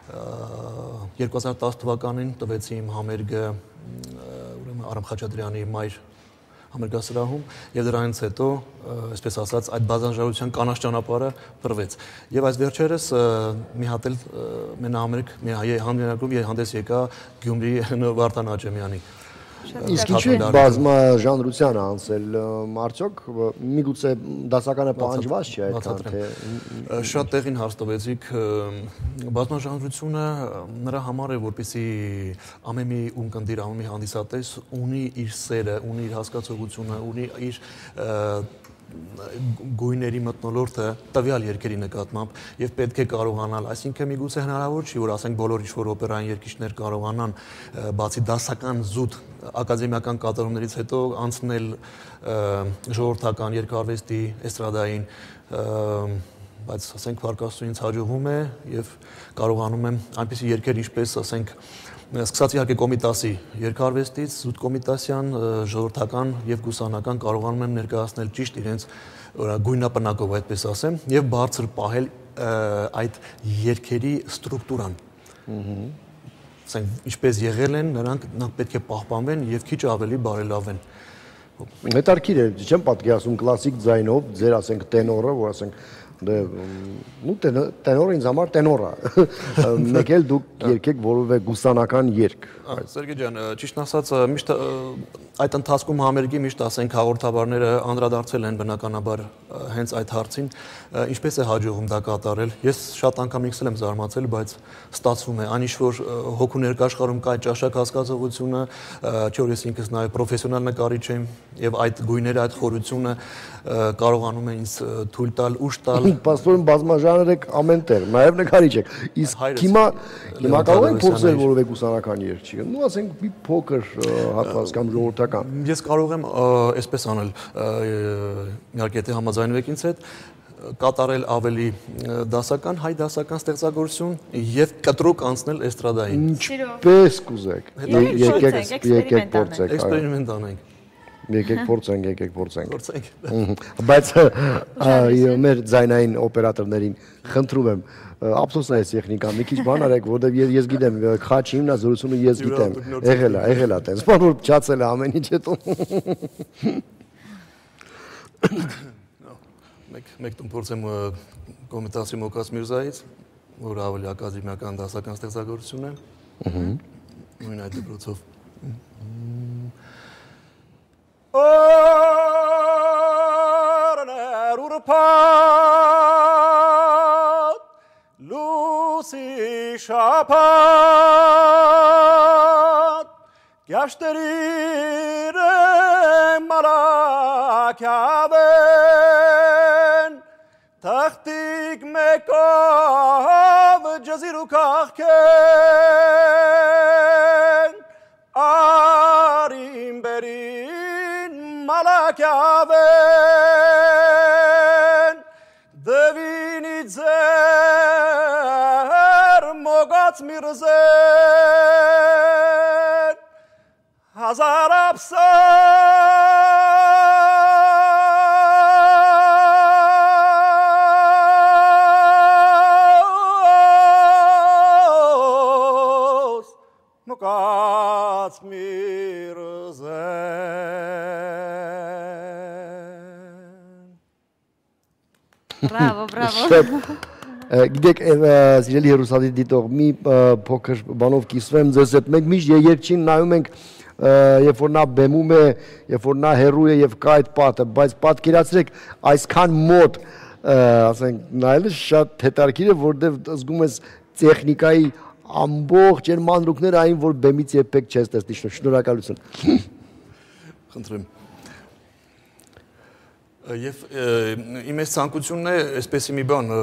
2010 թվականին տվեցի իմ համերգը ուրեմն Արամ Խաչատրյանի մայր համերգասրահում եւ դրանից հետո, այսպես ասած, այդ բազմաժանրության կանաչ ճանապարհը բռվեց։ Եվ այս վերջերս մի հատ էլ մենահամերգ մի համերգում հանդես եկա Գյումրի Վարդան Աճեմյանի։ Իսկ ինչու բազմաժանրության անցել, արդյոք միգուցե դասականը պահանջված չի այդքան թե շատ տեղին հարց տվեցիք, բազմաժանրությունը նրա համար է, որպեսզի ամեն մի ունկնդիր, ամեն մի հանդիսատես ունի իր սերը, ունի իր հասկացողությունը, ունի իր գույների մթնոլորտը տվյալ երգերի նկատմամբ եւ պետք է կարողանալ, այսինքն միգուցե հնարավոր չի, որ ասենք բոլոր ինչ-որ օպերային երգիչներ կարողանան բացի դասական զուտ ակադեմիական կատարումներից հետո անցնել ժողովրդական երկարվեստի էստրադային, բայց ասենք փառքաստու ինձ հաջողվում է եւ կարողանում եմ այնպիսի երգեր, ինչպես ասենք սկսած իհարկե Կոմիտասի երկարվեստից, զուտ Կոմիտասյան, ժողովրդական եւ գուսանական կարողանում եմ ներկայացնել ճիշտ իրենց գույնապնակով, այդպես ասեմ, եւ բարձր պահել այդ երգերի ստրուկտուրան։ Ասենք ինչպես եղել են, նրանք պետք է պահպանվեն եւ քիչ ավելի բարելավեն, Հետարքիր է, չեմ պատկերացնում կլասիկ ձայնով, ձեր ասենք տենորը, որ ասենք տենորը ինձ համար տենոր է, մեկ էլ դուք երկեք որովե գուսանական երկ։ Սերգեյ ջան, ճիշտ ասած, միշտ այդ ընթացքում համերգի միշտ ասենք հաղորդավարները անդրադարձել են բնականաբար հենց այդ հարցին, ինչպես է հաջողում դա կատարել։ Ես շատ անգամ ինքս եմ զարմացել, բայց ստացվում է, այնիշ որ հոգու ներկաշխարում կա այդ ճաշակ հասկացողությունը, չէ՞ որ ես ինքս նաև պրոֆեսիոնալ նկարիչ եմ եւ այդ գույները, այդ խորությունը կարողանում է ինձ թույլ տալ, ուժ տալ։ Պաստորեն բազմաժանր եք ամեն տեղ, նաև նկարիչ եք։ Իսկ հիմա կարող ենք փորձել որովե գուսանական երգ չի։ Նու ասենք մի փոքր հատված կամ ժողովրդական։ Ես կարող եմ այսպես անել, իհարկե եթե համաձայնվեք ինձ հետ, կատարել ավելի դասական, հայ դասական ստեղծագործություն եւ կտրուկ անցնել էստրադային։ Ինչպես կուզեք։ Եկեք փորձենք։ Էքսպերիմենտ անենք։ Եկեք փորձենք։ Բայց մեր ձայնային օպերատորներին խնդրում եմ, ափսոս է այս տեխնիկան, մի քիչ բան արեք, որովհետև ես գիտեմ, խաչ հիմնազորությունը ես գիտեմ, եղել է տենց, բան որ փչացել է ամեն ինչ հետո։ Մեկ տուն փորձեմ կոմենտացի Մոկաս Միրզայից, որ ավելի ակադեմիական դասական ստեղծագործություն է։ Նույն այդ դպրոցով։ Օրներ ուրփատ լուսի շապատ գաշտերիր մալակավեն թախտիկ մեկով ջզիր ու կախքեն արին բերին մալակավեն դվինի ձեր մոգաց միրզեն հազար ապսոս մոգաց Բրավո, բրավո։ Գիտեք, սիրելի հեռուստադիտողներ դիտող մի փոքր բանով կիսվեմ ձեզ հետ։ Մենք միշտ երգչին նայում ենք, երբ որ նա բեմում է, երբ որ նա հեռու է եւ կա այդ պատը, բայց պատկերացրեք այսքան մոտ, ասենք, նայելը շատ հետաքրքիր է, որտեղ զգում ես տեխնիկայի ամբողջ այն մանրուքները այն, որ բեմից երբեք չես տեսնի։ Շնորհակալություն։ Խնդրեմ։ Եվ իմ այս ցանկությունն է, այսպեսի մի բան,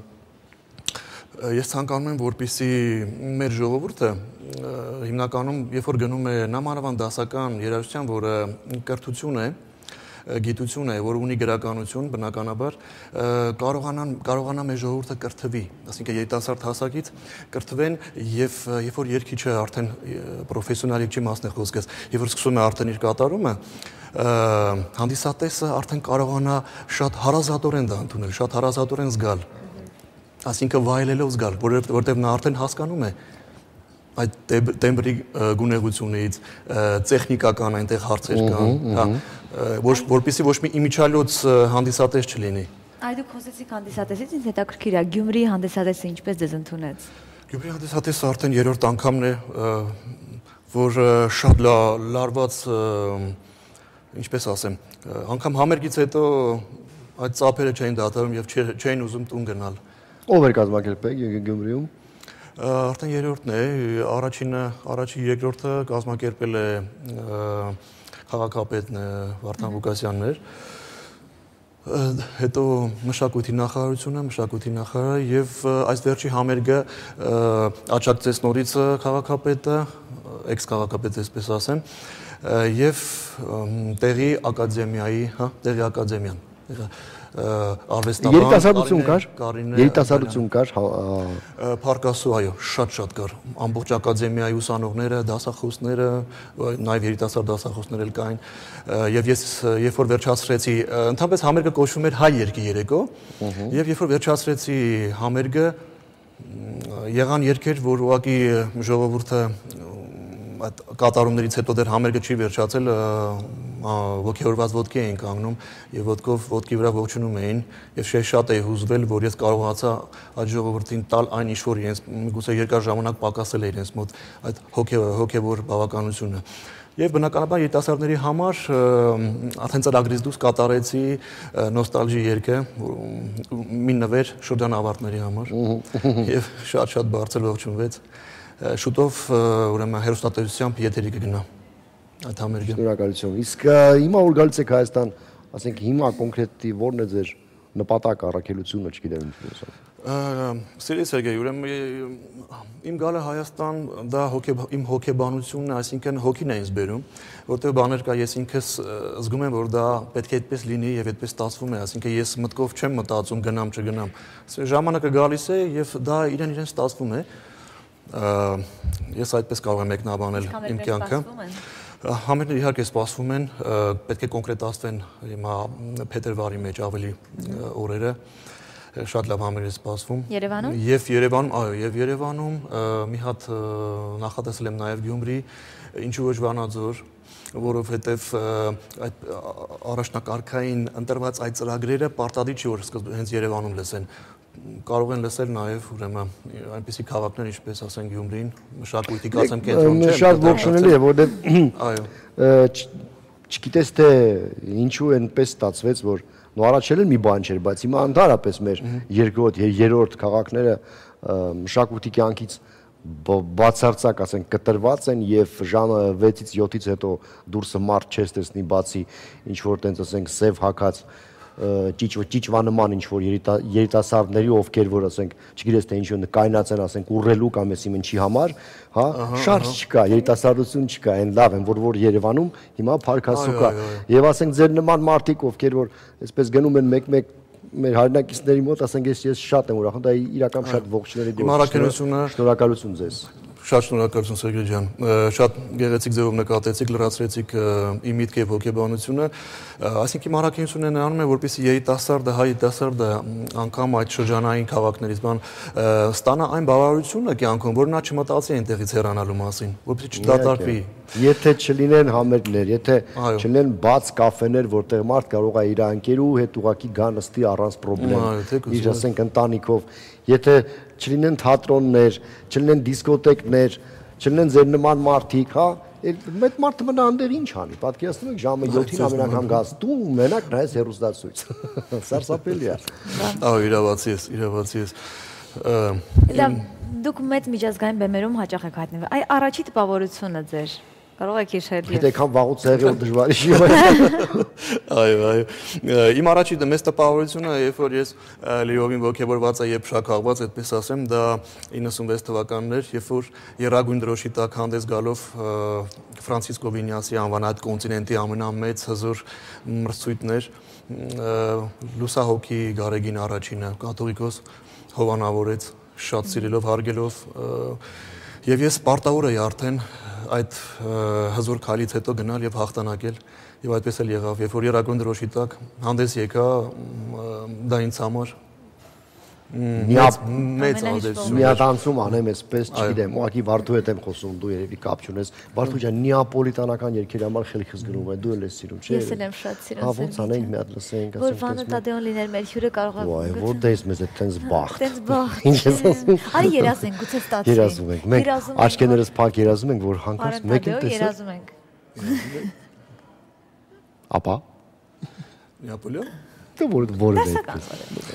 ես ցանկանում եմ, որպեսզի մեր ժողովուրդը հիմնականում, երբ որ գնում է նամանավանդ դասական երաժշտության, որը կրթություն է, գիտություն է, որ ունի գրականություն, բնականաբար, կարողանա մեր ժողովուրդը կրթվի, այսինքն երիտասարդ հասակից կրթվեն եւ երբ որ երգիչը արդեն պրոֆեսիոնալ երգչի մասն է խոսքս, երբ որ սկսում է արդեն իր կատարումը, հանդիսատեսը արդեն կարողանա շատ հարազատորեն դա ընդունել, շատ հարազատորեն զգալ, այսինքն վայելելով զգալ, որովհետև նա արդեն հասկանում է այդ տեմբրի գունեղությունից, տեխնիկական այնտեղ հարցեր կան, որպեսզի ոչ մի իմիջիալոց հանդիսատես չլինի։ Այ դուք խոսեցիք հանդիսատեսից, ինձ հետաքրքիր է, Գյումրի հանդիսատեսը ինչպես ձեզ ընդունեց։ Գյումրի հանդիսատեսը արդեն երրորդ անգամն է, որ շատ լարված, ինչպես ասեմ, անգամ համերգից հետո այդ ծափերը չէին դադարում եւ չէին ուզում տուն գնալ։ Ով էր կազմակերպել Գյումրիում։ Արդեն երրորդն է, առաջին երկրորդը կազմակերպել է քաղաքապետն Վարդան Ղուկասյանն էր, հետո մշակույթի նախարարը եւ այս վերջի համերգը աջակցեց նորից քաղաքապետը, էքս-քաղաքապետը, այսպես ասեմ, եւ տեղի ակադեմիան, Երիտասարդություն կար, Փարկասու, այո, շատ կար, ամբողջ ակադեմիայի ուսանողները, դասախոսները, նաև երիտասարդ դասախոսներ էլ կային, եւ ես երբ որ վերջացրեցի, ընդհանրապես համերգը կոչվում էր հայ երգի երեկո, եւ երբ որ վերջացրեցի համերգը, եղան երգեր, որ ուղղակի ժողովուրդը այդ կատարումներից հետո դեռ համերգը չի վերջացել, ոգևորված ոտքի էին կանգնում եւ ոտքի վրա ողջունում էին եւ շատ էի հուզվել, որ ես կարողացա այդ ժողովրդին տալ այն ինչ որ իրենց գուցե երկար ժամանակ պակասել է իրենց մոտ այդ հոգևոր բավականությունը։ Եվ բնականաբար երիտասարդների համար արդեն ծրագրից դուրս կատարեցի նոստալժի երգը, մի նվեր շրջան ավարտների համար եւ շատ բարձր ողջունվեց։ Շուտով ուրեմն հերոստատեսությամբ եթերի կգնա այդ համերգը։ Շնորհակալություն։ Իսկ հիմա որ գալիս եք Հայաստան, ասենք հիմա կոնկրետի ո՞րն է ձեր նպատակը, առաքելությունը, չգիտեմ ինչ։ Սիրելի Սերգեյ, ուրեմն իմ գալը Հայաստան դա իմ հոգեբանությունն է, այսինքն հոգին է ինձ բերում, որտեղ բաներ կա, ես ինքս զգում եմ, որ դա պետք է այդպես լինի եւ այդպես ստացվում է, այսինքն ես մտքով չեմ մտածում գնամ, չգնամ։ Ժամանակը գալիս է եւ դա իրեն ստացվում է։ Ես այդպես կարող եմ մեկնաբանել իմ կյանքը։ Համերգները իհարկե սպասվում են, պետք է կոնկրետացվեն հիմա փետրվարի մեջ ավելի օրերը։ Շատ լավ համերգ է սպասվում։ Երևանում։ Եվ Երևանում, այո, եւ Երևանում մի հատ նախատեսել եմ նաեւ Գյումրի, ինչու ոչ Վանաձոր, որովհետեւ այդ առաջնակարգային ընտրված այդ ծրագրերը պարտադիր չի որ հենց Երևանում լսեն։ Կարող են լսել նաեւ ուրեմն այնպիսի քաղաքներ, ինչպես ասենք Գյումրին, մշակույթի կացեմ կենտրոն չէ։ Շատ ողջունելի է, որովհետեւ այո, չգիտես թե ինչու այնպես ստացվեց, որ նորաչել են մի բան չէր, բայց հիմա ընդհանրապես մեր երկրորդ, երրորդ քաղաքները մշակույթի կյանքից բացարձակ, ասենք, կտրված են եւ ժամը 6-ից 7-ից հետո դուրսը մարդ չես տեսնի, բացի ինչ որ տենց ասենք սև հակած ճիճվանման ինչ որ երիտասարդների ովքեր որ ասենք, չգիտես թե ինչու նկայնած են, ասենք, ուռելու կամ էսի ինչի համար, հա, շարժ չկա, երիտասարդություն չկա, այն լավ են, որ Երևանում հիմա փարքասու կա։ Եվ ասենք ձեր նման մարդիկ, ովքեր որ այսպես գնում են մեկ-մեկ մեր հայրենակիցների մոտ, ասենք, ես շատ եմ ուրախ, դա իրական շատ ողջունելի գործ է։ Շնորհակալություն ձեզ։ Շատ շնորհակալություն Սերգեյ ջան։ Շատ գեղեցիկ ձևով նկատեցիք, լրացրեցիք իմ միտքը եւ հոգեբանությունը։ Այսինքն իմ առաքելությունը նրանում է, որպեսզի երիտասարդը, հայ երիտասարդը անգամ այդ շրջանային քաղաքներից բան ստանա այն բավարարությունը կյանքում, որ նա չմտածի այնտեղից հեռանալու մասին, որպեսզի չդատարկվի։ Եթե չլինեն համերգներ, եթե չլինեն բաց կաֆեներ, որտեղ մարդ կարող է իր անկերու հետ ուղակի գա նստի առանց խնդրեմ, իր ասենք ընտանիքով, եթե չլինեն թատրոններ, չլինեն դիսկոտեկներ, չլինեն ձեր նման մարդիկ, հա, այդ մարդը մնա այնտեղ ինչ անի, պատկերացնում եք ժամը 7-ին ամեն անգամ գաս, դու մենակ նայես հեռուստացույց, սարսափելի է։ Այո, իրավացի ես։ Դուք մեծ միջազգային բեմերում հաճախ եք հայտնվել, այ առաջի տպավորությունը ձեր կարող եք հիշել։ Գիտեք, քան վաղուց եղել դժվար է շիվը։ Այո։ Իմ առաջի մեծ տպավորությունը, երբ որ ես լիովին ոգևորված եւ շաքաղված, այդպես ասեմ, դա 96 թվականն էր, երբ որ Եռագույն դրոշի տակ հանդես գալով Ֆրանցիսկո Վինյասի անվան այդ կոնտինենտի ամենամեծ հզոր մրցույթն էր, լուսահոգի Գարեգին առաջինը կաթողիկոս հովանավորեց, շատ սիրելով, հարգելով, եւ ես պարտավոր էի արդեն այդ հզոր քայլից հետո գնալ եւ հաղթանակել եւ այդպես էլ եղավ, երբ որ Եռագույն դրոշի տակ հանդես եկա, դա ինձ համար մեծ ազդեցություն։ Միատանցում անեմ այսպես, չգիտեմ, ուղղակի Վարդու հետ եմ խոսում, դու երևի կապ չունես։ Վարդու ջան, նեապոլիտանական երգերի համար խելքս գրում է, դու էլ ես սիրում, չէ՞։ Ես էլ եմ շատ սիրում։ Հա, ոնց անենք, մի հատ լսենք, ասենք։ Որ Վանո Տադեոն լիներ մեր հյուրը կարող է։ Ոայ, որտե՞ս մեզ է տենց բախտ։ Տենց բախտ։ Ինչ ես ասում։ Արի երազենք, գուցե ստացվի։ Երազում ենք։ Մենք աչքերներս փակ երազում ենք, որ հանկարծ մեկին տեսա։ Երազում ենք։ Ապա։ Նեապոլիոն։ Դու որը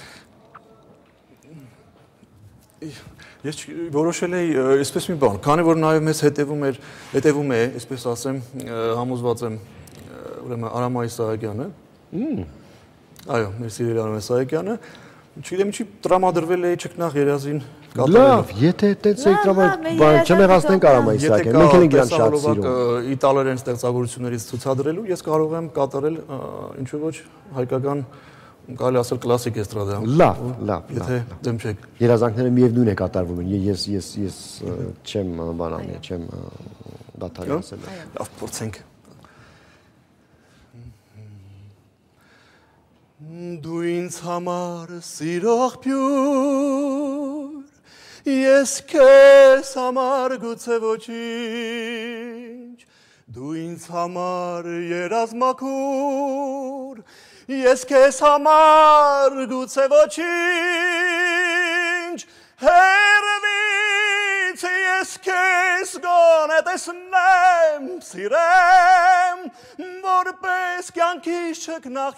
Ես որոշել էի այսպես մի բան, քանի որ նաև մեզ հետևում է, այսպես ասեմ, համոզված եմ, ուրեմն Արամայի Սահակյանը։ Այո, մեր սիրելի Արամայի Սահակյանը, չգիտեմ ինչի տրամադրվել էի ճկնաղ երազին կատարելու։ Լավ, եթե այդպես է տրամադրվել, չնեղացնենք Արամայի Սահակյանը, մենք էլ ենք իրան շատ սիրում։ Իտալերեն ստեղծագործություններից ցուցադրելու, ես կարող եմ կատարել, ինչու ոչ, հայկական կարելի ասել կլասիկ էստրադա։ Լավ։ Եթե դեմ չեք։ Երազանքները միևնույն է կատարվում են։ Ես չեմ բանանի, չեմ դադարի ասել։ Լավ, փորձենք։ Դու ինձ համար սիրող փյուր, ես քեզ համար գուցե ոչինչ դու ինձ համար երազմաքուր ես քեզ համար գուցե ոչինչ հերվից ես քեզ գոնե տեսնեմ սիրեմ որպես կյանքիս չքնախ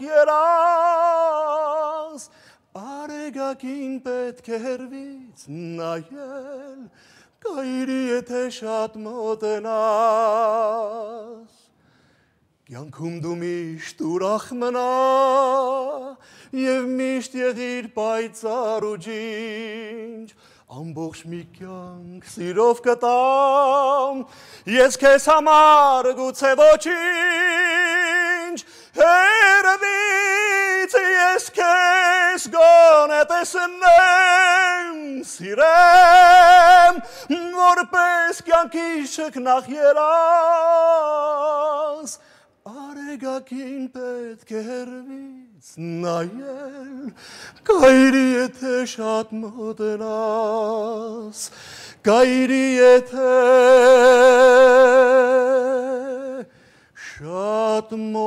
երաս Արեգակին պետք է հերվից նայել, կայրի եթե շատ մոտենաս։ Կյանքում դու միշտ ուրախ մնա, և միշտ եղիր պայծառ ու ջինջ, ամբողջ մի կյանք սիրով կտամ, ես քեզ համար գուցե ոչինչ, հերվից ես քեզ գոնե տեսնեմ, սիրեմ, որպես կյանքիս շքնախ երաս, արեգակին պետք է հերվից նայել, կայրի եթե շատ մոտենաս, կայրի եթե շատ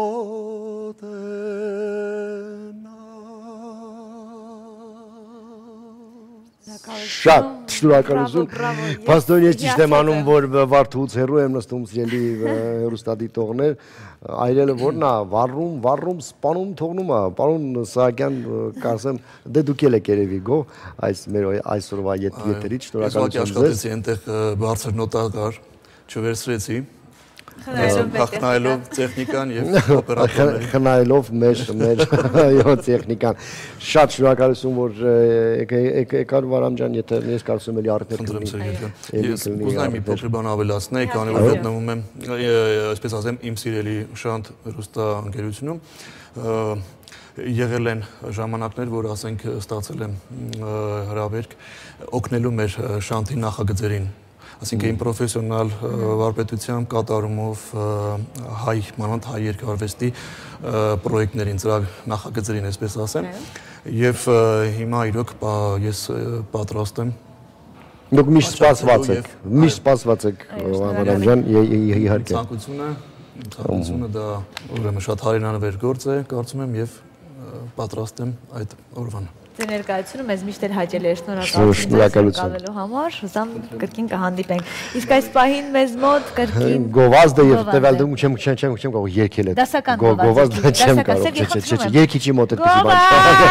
Շատ շնորհակալություն։ Պաստոր ես ճիշտ եմ անում, որ Վարդուց հեռու եմ նստում սիրելի հեռուստադիտողներ, այրելը որն է, վառում, սպանում, թողնում է, պարոն Սահակյան, կարծեմ, դե դուք էլ եք երևի գո, մեր այսօրվա եթերից, շնորհակալություն ձեզ։ Աշխատեցի այնտեղ բարձր նոտա կար, չվերցրեցի։ Խնայելով տեխնիկան և օպերատորներին։ Խնայելով մեր տեխնիկան։ Շատ շնորհակալություն, որ եկար Վարամ ջան, եթե ես կարծում եմ արդեն Ես կուզենայի մի փոքր բան ավելացնել, քանի որ գտնվում եմ, այսպես ասեմ, իմ սիրելի Շանթ հեռուստաընկերությունում եղել են ժամանակներ, որ ասենք ստացել եմ հրավերք օգնելու մեր Շանթի նախագծերին Այսինքն իմ պրոֆեսիոնալ վարպետությամբ կատարումով մանավանդ հայ երկարվեստի պրոյեկտներին, նախագծերին, այսպես ասեմ, եւ հիմա իրոք ես պատրաստ եմ Դուք միշտ սպասված եք, Վարամ ջան, իհարկե։ Ցանկությունը դա ուրեմն շատ հարյուրանվեր գործ է, կարծում եմ եւ պատրաստ եմ այդ օրվան։ Ձեր ներկայությունը մեզ միշտ հաճելի է, շնորհակալություն գալու համար, հուսամ կրկին կհանդիպենք։ Իսկ այս պահին մեզ մոտ կրկին գովազդը եւ տվյալ դու չեմ կարող երգել այդ։ Դասական գովազդը չեմ կարող, չէ, երգիչի մոտ է պիտի բան։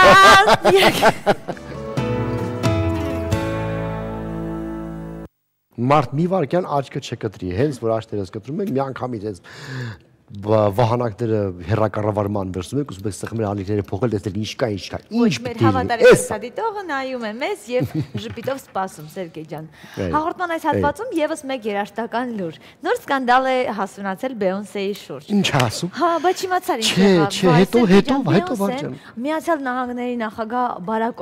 Մարդ մի վարքյան աչքը չկտրի, հենց որ աշտերս կտրում եք, մի անգամից այս վահանակները հեռակառավարման վերցնում եք, ուզում եք սեղմել ալիքները փոխել, տեսնել ինչ կա, ինչ մեր հավատարիմ դիտողը նայում է մեզ եւ ժպիտով սպասում, Սերգեյ ջան։ Հաղորդման այս հատվածում եւս մեկ երաժշտական լուր։ Նոր սկանդալ է հասունացել Բեյոնսեի շուրջ։ Ինչ ասում։ Հա, բայց չիմացար ինչ եղավ։ Չէ, հետո վարջան։ Միացյալ Նահանգների նախագահ Բարակ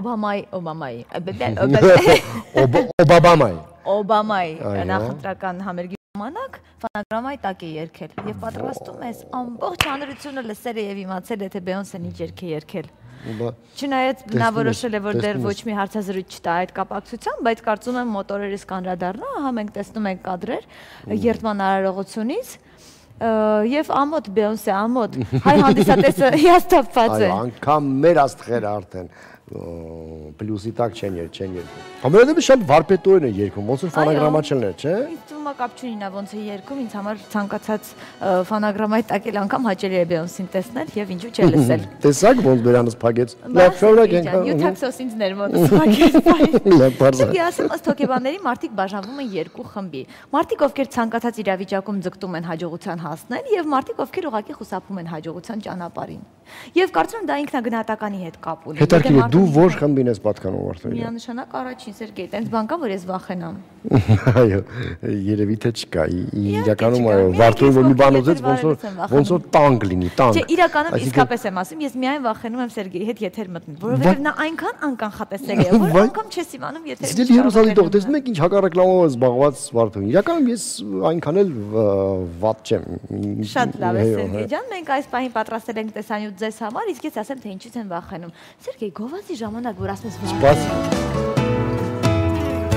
Օբամայի նախընտրական համերգի ժամանակ ֆոնոգրամայի տակ է երգել եւ պատրաստում ես ամբողջ հանրությունը լսել է եւ իմացել է թե Բեյոնսեն ինչ երգ է երգել։ Չնայած նա որոշել է որ դեռ ոչ մի հարցազրույց չտա այդ կապակցությամբ, բայց կարծում եմ մոտորերից կանդրադառնա, ահա մենք տեսնում ենք կադրեր երթման արարողությունից եւ ամոթ Բեյոնսե ամոթ հայ հանդիսատեսը հիասթափված է։ Այո, անգամ մեր աստղերը արդեն պլյուսի տակ չեն երգում։ Համենայնիվ շատ վարպետորեն է երգում, ոնց որ ֆոնոգրամաչելն է, չէ՞։ Ինձ թվում է կապ չունի նա ոնց է երգում, ինձ համար ցանկացած ֆոնոգրամայի տակ էլ անգամ հաճելի է Բեյոնսին տեսնել եւ ինչու՞ չէ լսել։ Տեսակ ոնց բերանս փագեց։ Լավ շնորհակալ ենք։ Յութաքսոս ինձ ներմոտս փագեց։ Լավ բարձր։ Ես ասեմ, ըստ հոգեբանների մարդիկ բաժանվում են երկու խմբի։ Մարդիկ, ովքեր ցանկացած իրավիճակում ձգտում են հաջողության հասնել եւ մարդիկ, ովքեր ուղղակի խուսափում են հաջողության ճանապարհին։ Եվ կարծում եմ դա ինքնագնահատականի հետ կապ ունի։ Հետաքրքիր է, դու որ խմբին ես պատկանում արդեն։ Միանշանակ առաջին Սերգեյ, տենց բան կա, որ ես վախենամ։ Այո, երևի թե չկա։ Իրականում այո, Վարդուրը որ մի բան ուզեց, ոնց որ տանկ լինի, տանկ։ Չէ, իրականում իսկապես եմ ասում, ես միայն վախենում եմ Սերգեյի հետ եթեր մտնել, որովհետև նա այնքան անկանխատեսելի է, որ անգամ չես իմանում եթեր։ Իսկ Երուսաղեմի տեսնում եք ինչ հակառակլամով զբաղված Վարդուրը։ Իրականում ես այնքան էլ վատ չեմ։ Շատ լավ է Սերգեյ ջան, մենք այս պահին պատրաստել ենք տեսանյութ ձեզ համար, իսկ ես ասեմ թե ինչից եմ վախենում։ Սերգեյ, գովազդի ժամանակ որ ասում ես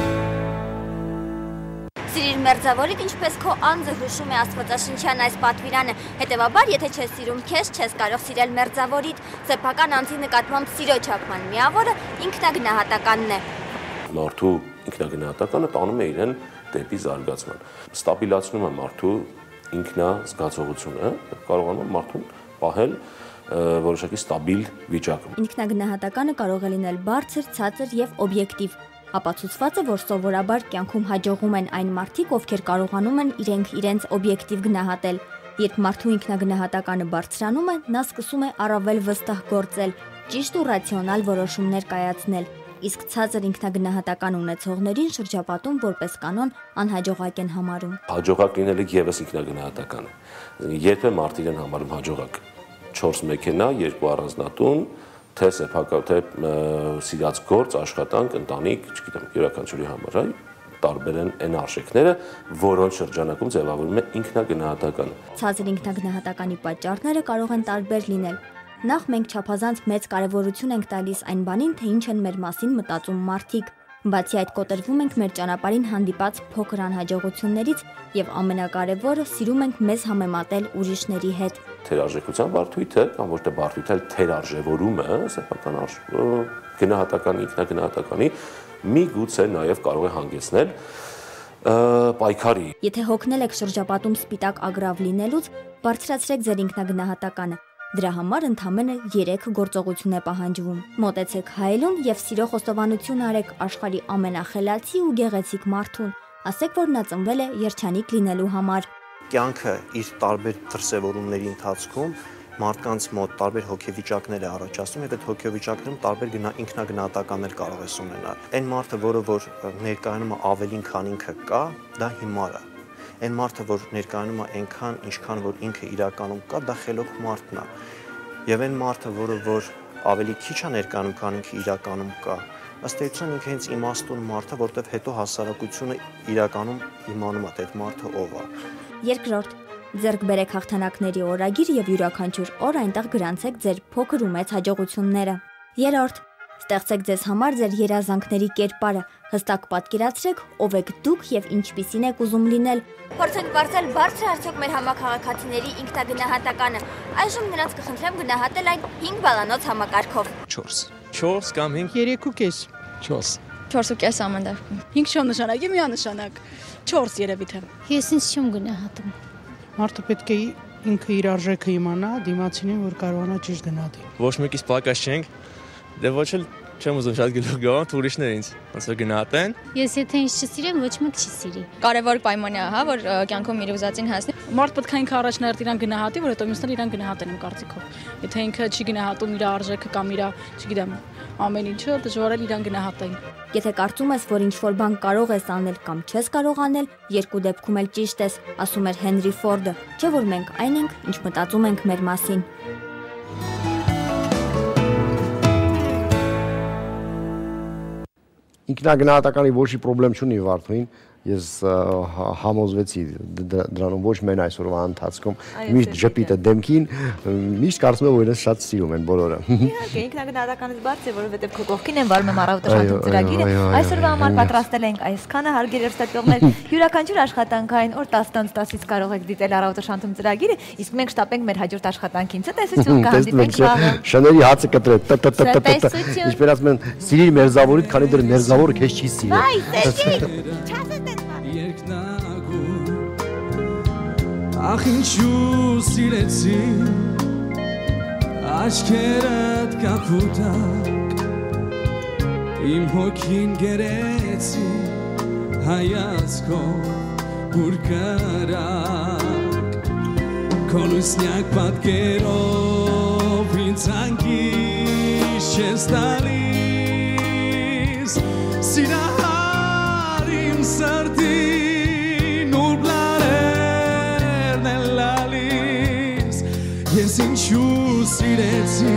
Սիրիր մերձավորիդ, ինչպես քո անձը հուշում է Աստվածաշնչյան այս պատվիրանը։ Հետևաբար, եթե չես սիրում քեզ, չես կարող սիրել մերձավորիդ։ Սեփական անձի նկատմամբ սիրո չափման միավորը ինքնագնահատականն է։ Մարդու ինքնագնահատականը տանում է իրեն դեպի զարգացման։ Ստաբիլացնում է մարդու ինքնազգացողությունը, կարողանում է մարդուն պահել որոշակի ստաբիլ վիճակում։ Ինքնագնահատականը կարող է լինել բարձր, ցածր եւ օբյեկտիվ։ Ապացուցված է, որ սովորաբար կյանքում հաջողում են այն մարդիկ, ովքեր կարողանում են իրենց օբյեկտիվ գնահատել։ Երբ մարդու ինքնագնահատականը բարձրանում է, նա սկսում է առավել վստահ գործել, ճիշտ ու ռացիոնալ որոշումներ կայացնել։ Իսկ ցածր ինքնագնահատական ունեցողներին շրջապատում որպես կանոն անհաջողակ են համարում։ Հաջողակ լինելը եւս ինքնագնահատական է։ Երբ է մարդիկ են համարում հաջողակ 4 մեքենա, 2 առանձնատուն, թե սեփական, թե սիրած գործ, աշխատանք, ընտանիք, չգիտեմ, յուրաքանչյուրի համար, այ տարբեր են այն արժեքները, որոնց շրջանակում ձևավորվում է ինքնագնահատականը։ Ցածր ինքնագնահատականի պատճառները կարող են տարբեր լինել։ Նախ մենք չափազանց մեծ կարևորություն ենք տալիս այն բանին, թե ինչ են մեր մասին մտածում մարդիկ։ Բացի այդ, կոտրվում ենք մեր ճանապարհին հանդիպած փոքր անհաջողություններից եւ ամենակարևորը սիրում ենք մեզ համեմատել ուրիշների հետ։ Թերարժեքության բարդույթը կամ ոչ թե բարդույթը, այլ թերարժևորումը սեփական գնահատականի, ինքնագնահատականի միգուցե նաեւ կարող է հանգեցնել պայքարի։ Եթե հոգնել եք շրջապատում սպիտակ ագրավ լինելուց, բարձրացրեք ձեր ինքնագնահատականը։ Դրա համար ընդամենը 3 գործողություն է պահանջվում։ Մոտեցեք հայելուն եւ սիրո խոստովանություն արեք աշխարհի ամենախելացի ու գեղեցիկ մարդուն։ Ասեք, որ նա ծնվել է երջանիկ լինելու համար։ Կյանքը իր տարբեր դրսևորումների ընթացքում մարդկանց մոտ տարբեր հոգեվիճակներ է առաջացնում եւ այդ հոգեվիճակներում տարբեր ինքնագնահատականներ կարող է ունենալ։ Այն մարդը, որը ներկայանում է ավելին, քան ինքը կա, դա հիմար է։ Այն մարդը, որ ներկայանում է այնքան, ինչքան որ ինքը իրականում կա, դա խելոք մարդն է։ Եվ այն մարդը, որ ավելի քիչ է ներկայանում, քան ինքը իրականում կա, ըստ էության ինքը հենց իմաստուն մարդ է, որտեղ հետո հասարակությունը իրականում իմանում է, թե այդ մարդը ով է։ Երկրորդ, ձեռք բերեք հաղթանակների օրագիր եւ յուրաքանչյուր օր այնտեղ գրանցեք ձեր փոքր ու մեծ հաջողությունները։ Երրորդ, ստեղծեք ձեզ համար ձեր երազանքների կերպարը, հստակ պատկերացրեք ով եք դուք եւ ինչպիսին եք ուզում լինել։ Փորձենք բարձել բարձր արդյոք մեր համակարգացիների ինքնագնահատականը։ Այժմ նրանց կխնդրեմ գնահատել այն 5 բալանոց համակարգով։ 4 կամ 5 3.5 4 4.5 ամանդարկում 5 չեմ նշանակի միանշանակ 4 երևի թե։ Ես ինձ չեմ գնահատում։ Մարդը պետք է ինքը իր արժեքը իմանա, դիմացինին որ կարողանա ճիշտ գնահատել։ Ոչ մեկից պակաս չենք, դե ոչ էլ չեմ ուզում շատ գլուխ գան, ուրիշներ ինձ ոնց որ գնահատեն։ Ես եթե ինձ չսիրեմ, ոչ մեկ չի սիրի։ Կարևոր պայման է, հա, որ կյանքում իր ուզածին հասնի։ Մարդ պետք է ինքը առաջնահերթ իրան գնահատի, որ հետո մյուսները իրան գնահատեն իմ կարծիքով։ Եթե ինքը չի գնահատում իր արժեքը կամ իր, չգիտեմ, ամեն ինչը, դժվար է իրան գնահատել։ Եթե կարծում ես, որ ինչ-որ բան կարող ես անել կամ չես կարող անել, երկու դեպքում էլ ճիշտ ես, ասում էր Հենրի Ֆորդը, չէ՞ որ մենք այն ենք, ինչ մտածում ենք մեր մասին։ Ինքնագնահատականի ոչի պրոբլեմ չունի Վարդուհին, ես համոզվեցի դրանում ոչ մեն այսօրվա ընթացքում, միշտ ժպիտը դեմքին, միշտ կարծում եմ, որ իրենց շատ սիրում են բոլորը։ Իհարկե, ինքնագնահատականից բարձ է, որովհետև քո կողքին են վարում եմ առավոտաշատում ծրագիրը։ Այսօրվա համար պատրաստել ենք այսքանը, հարգելի հեռուստատիտողներ, յուրաքանչյուր աշխատանքային օր 10-ից 10-ից կարող եք դիտել առավոտաշատում ծրագիրը, իսկ մենք շտապենք մեր հաջորդ աշխատանքին։ Ցտեսություն կհանդիպենք շահը։ Շների հացը կտրեք, ինչպես ասում են, սիրիր մերձավորիդ, քանի դեռ մերձավորը քեզ չի սիրում։ Ախ ինչու սիրեցի աչքերդ կապուտակ իմ հոգին գերեցի հայացքով ուր կարակ քո լուսնյակ պատկերով ինձ անգիշ չես տալիս սիրահար իմ սրտին ուր բլարերն են լալիս ես ինչու սիրեցի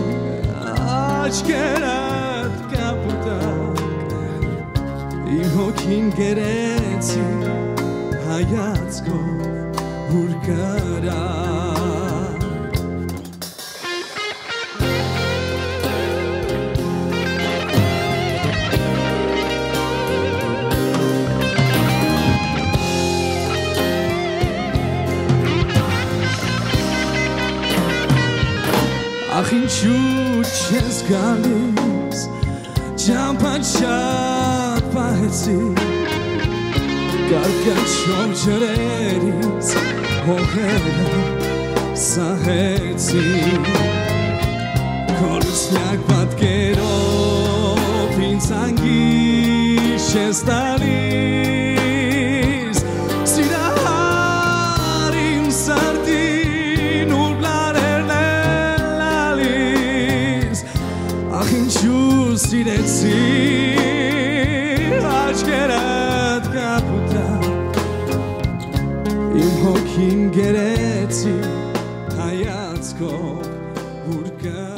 աչքերդ կապուտակ իմ հոգին գերեցի հայացքով ուր կարակ ինչու չես գալիս Ճամփան շատ պահեցի Կարկաչով ջրերից հողերը սահեցի Քորսնյակ պատկերով ինձ անգիշ ես տալիս Սիրահար իմ սարդին ուր բլարերն են լալիս Ախ ինչու սիրեցի աչքերդ կապուտակ Իմ հոգին գերեցի հայացքով ուր կա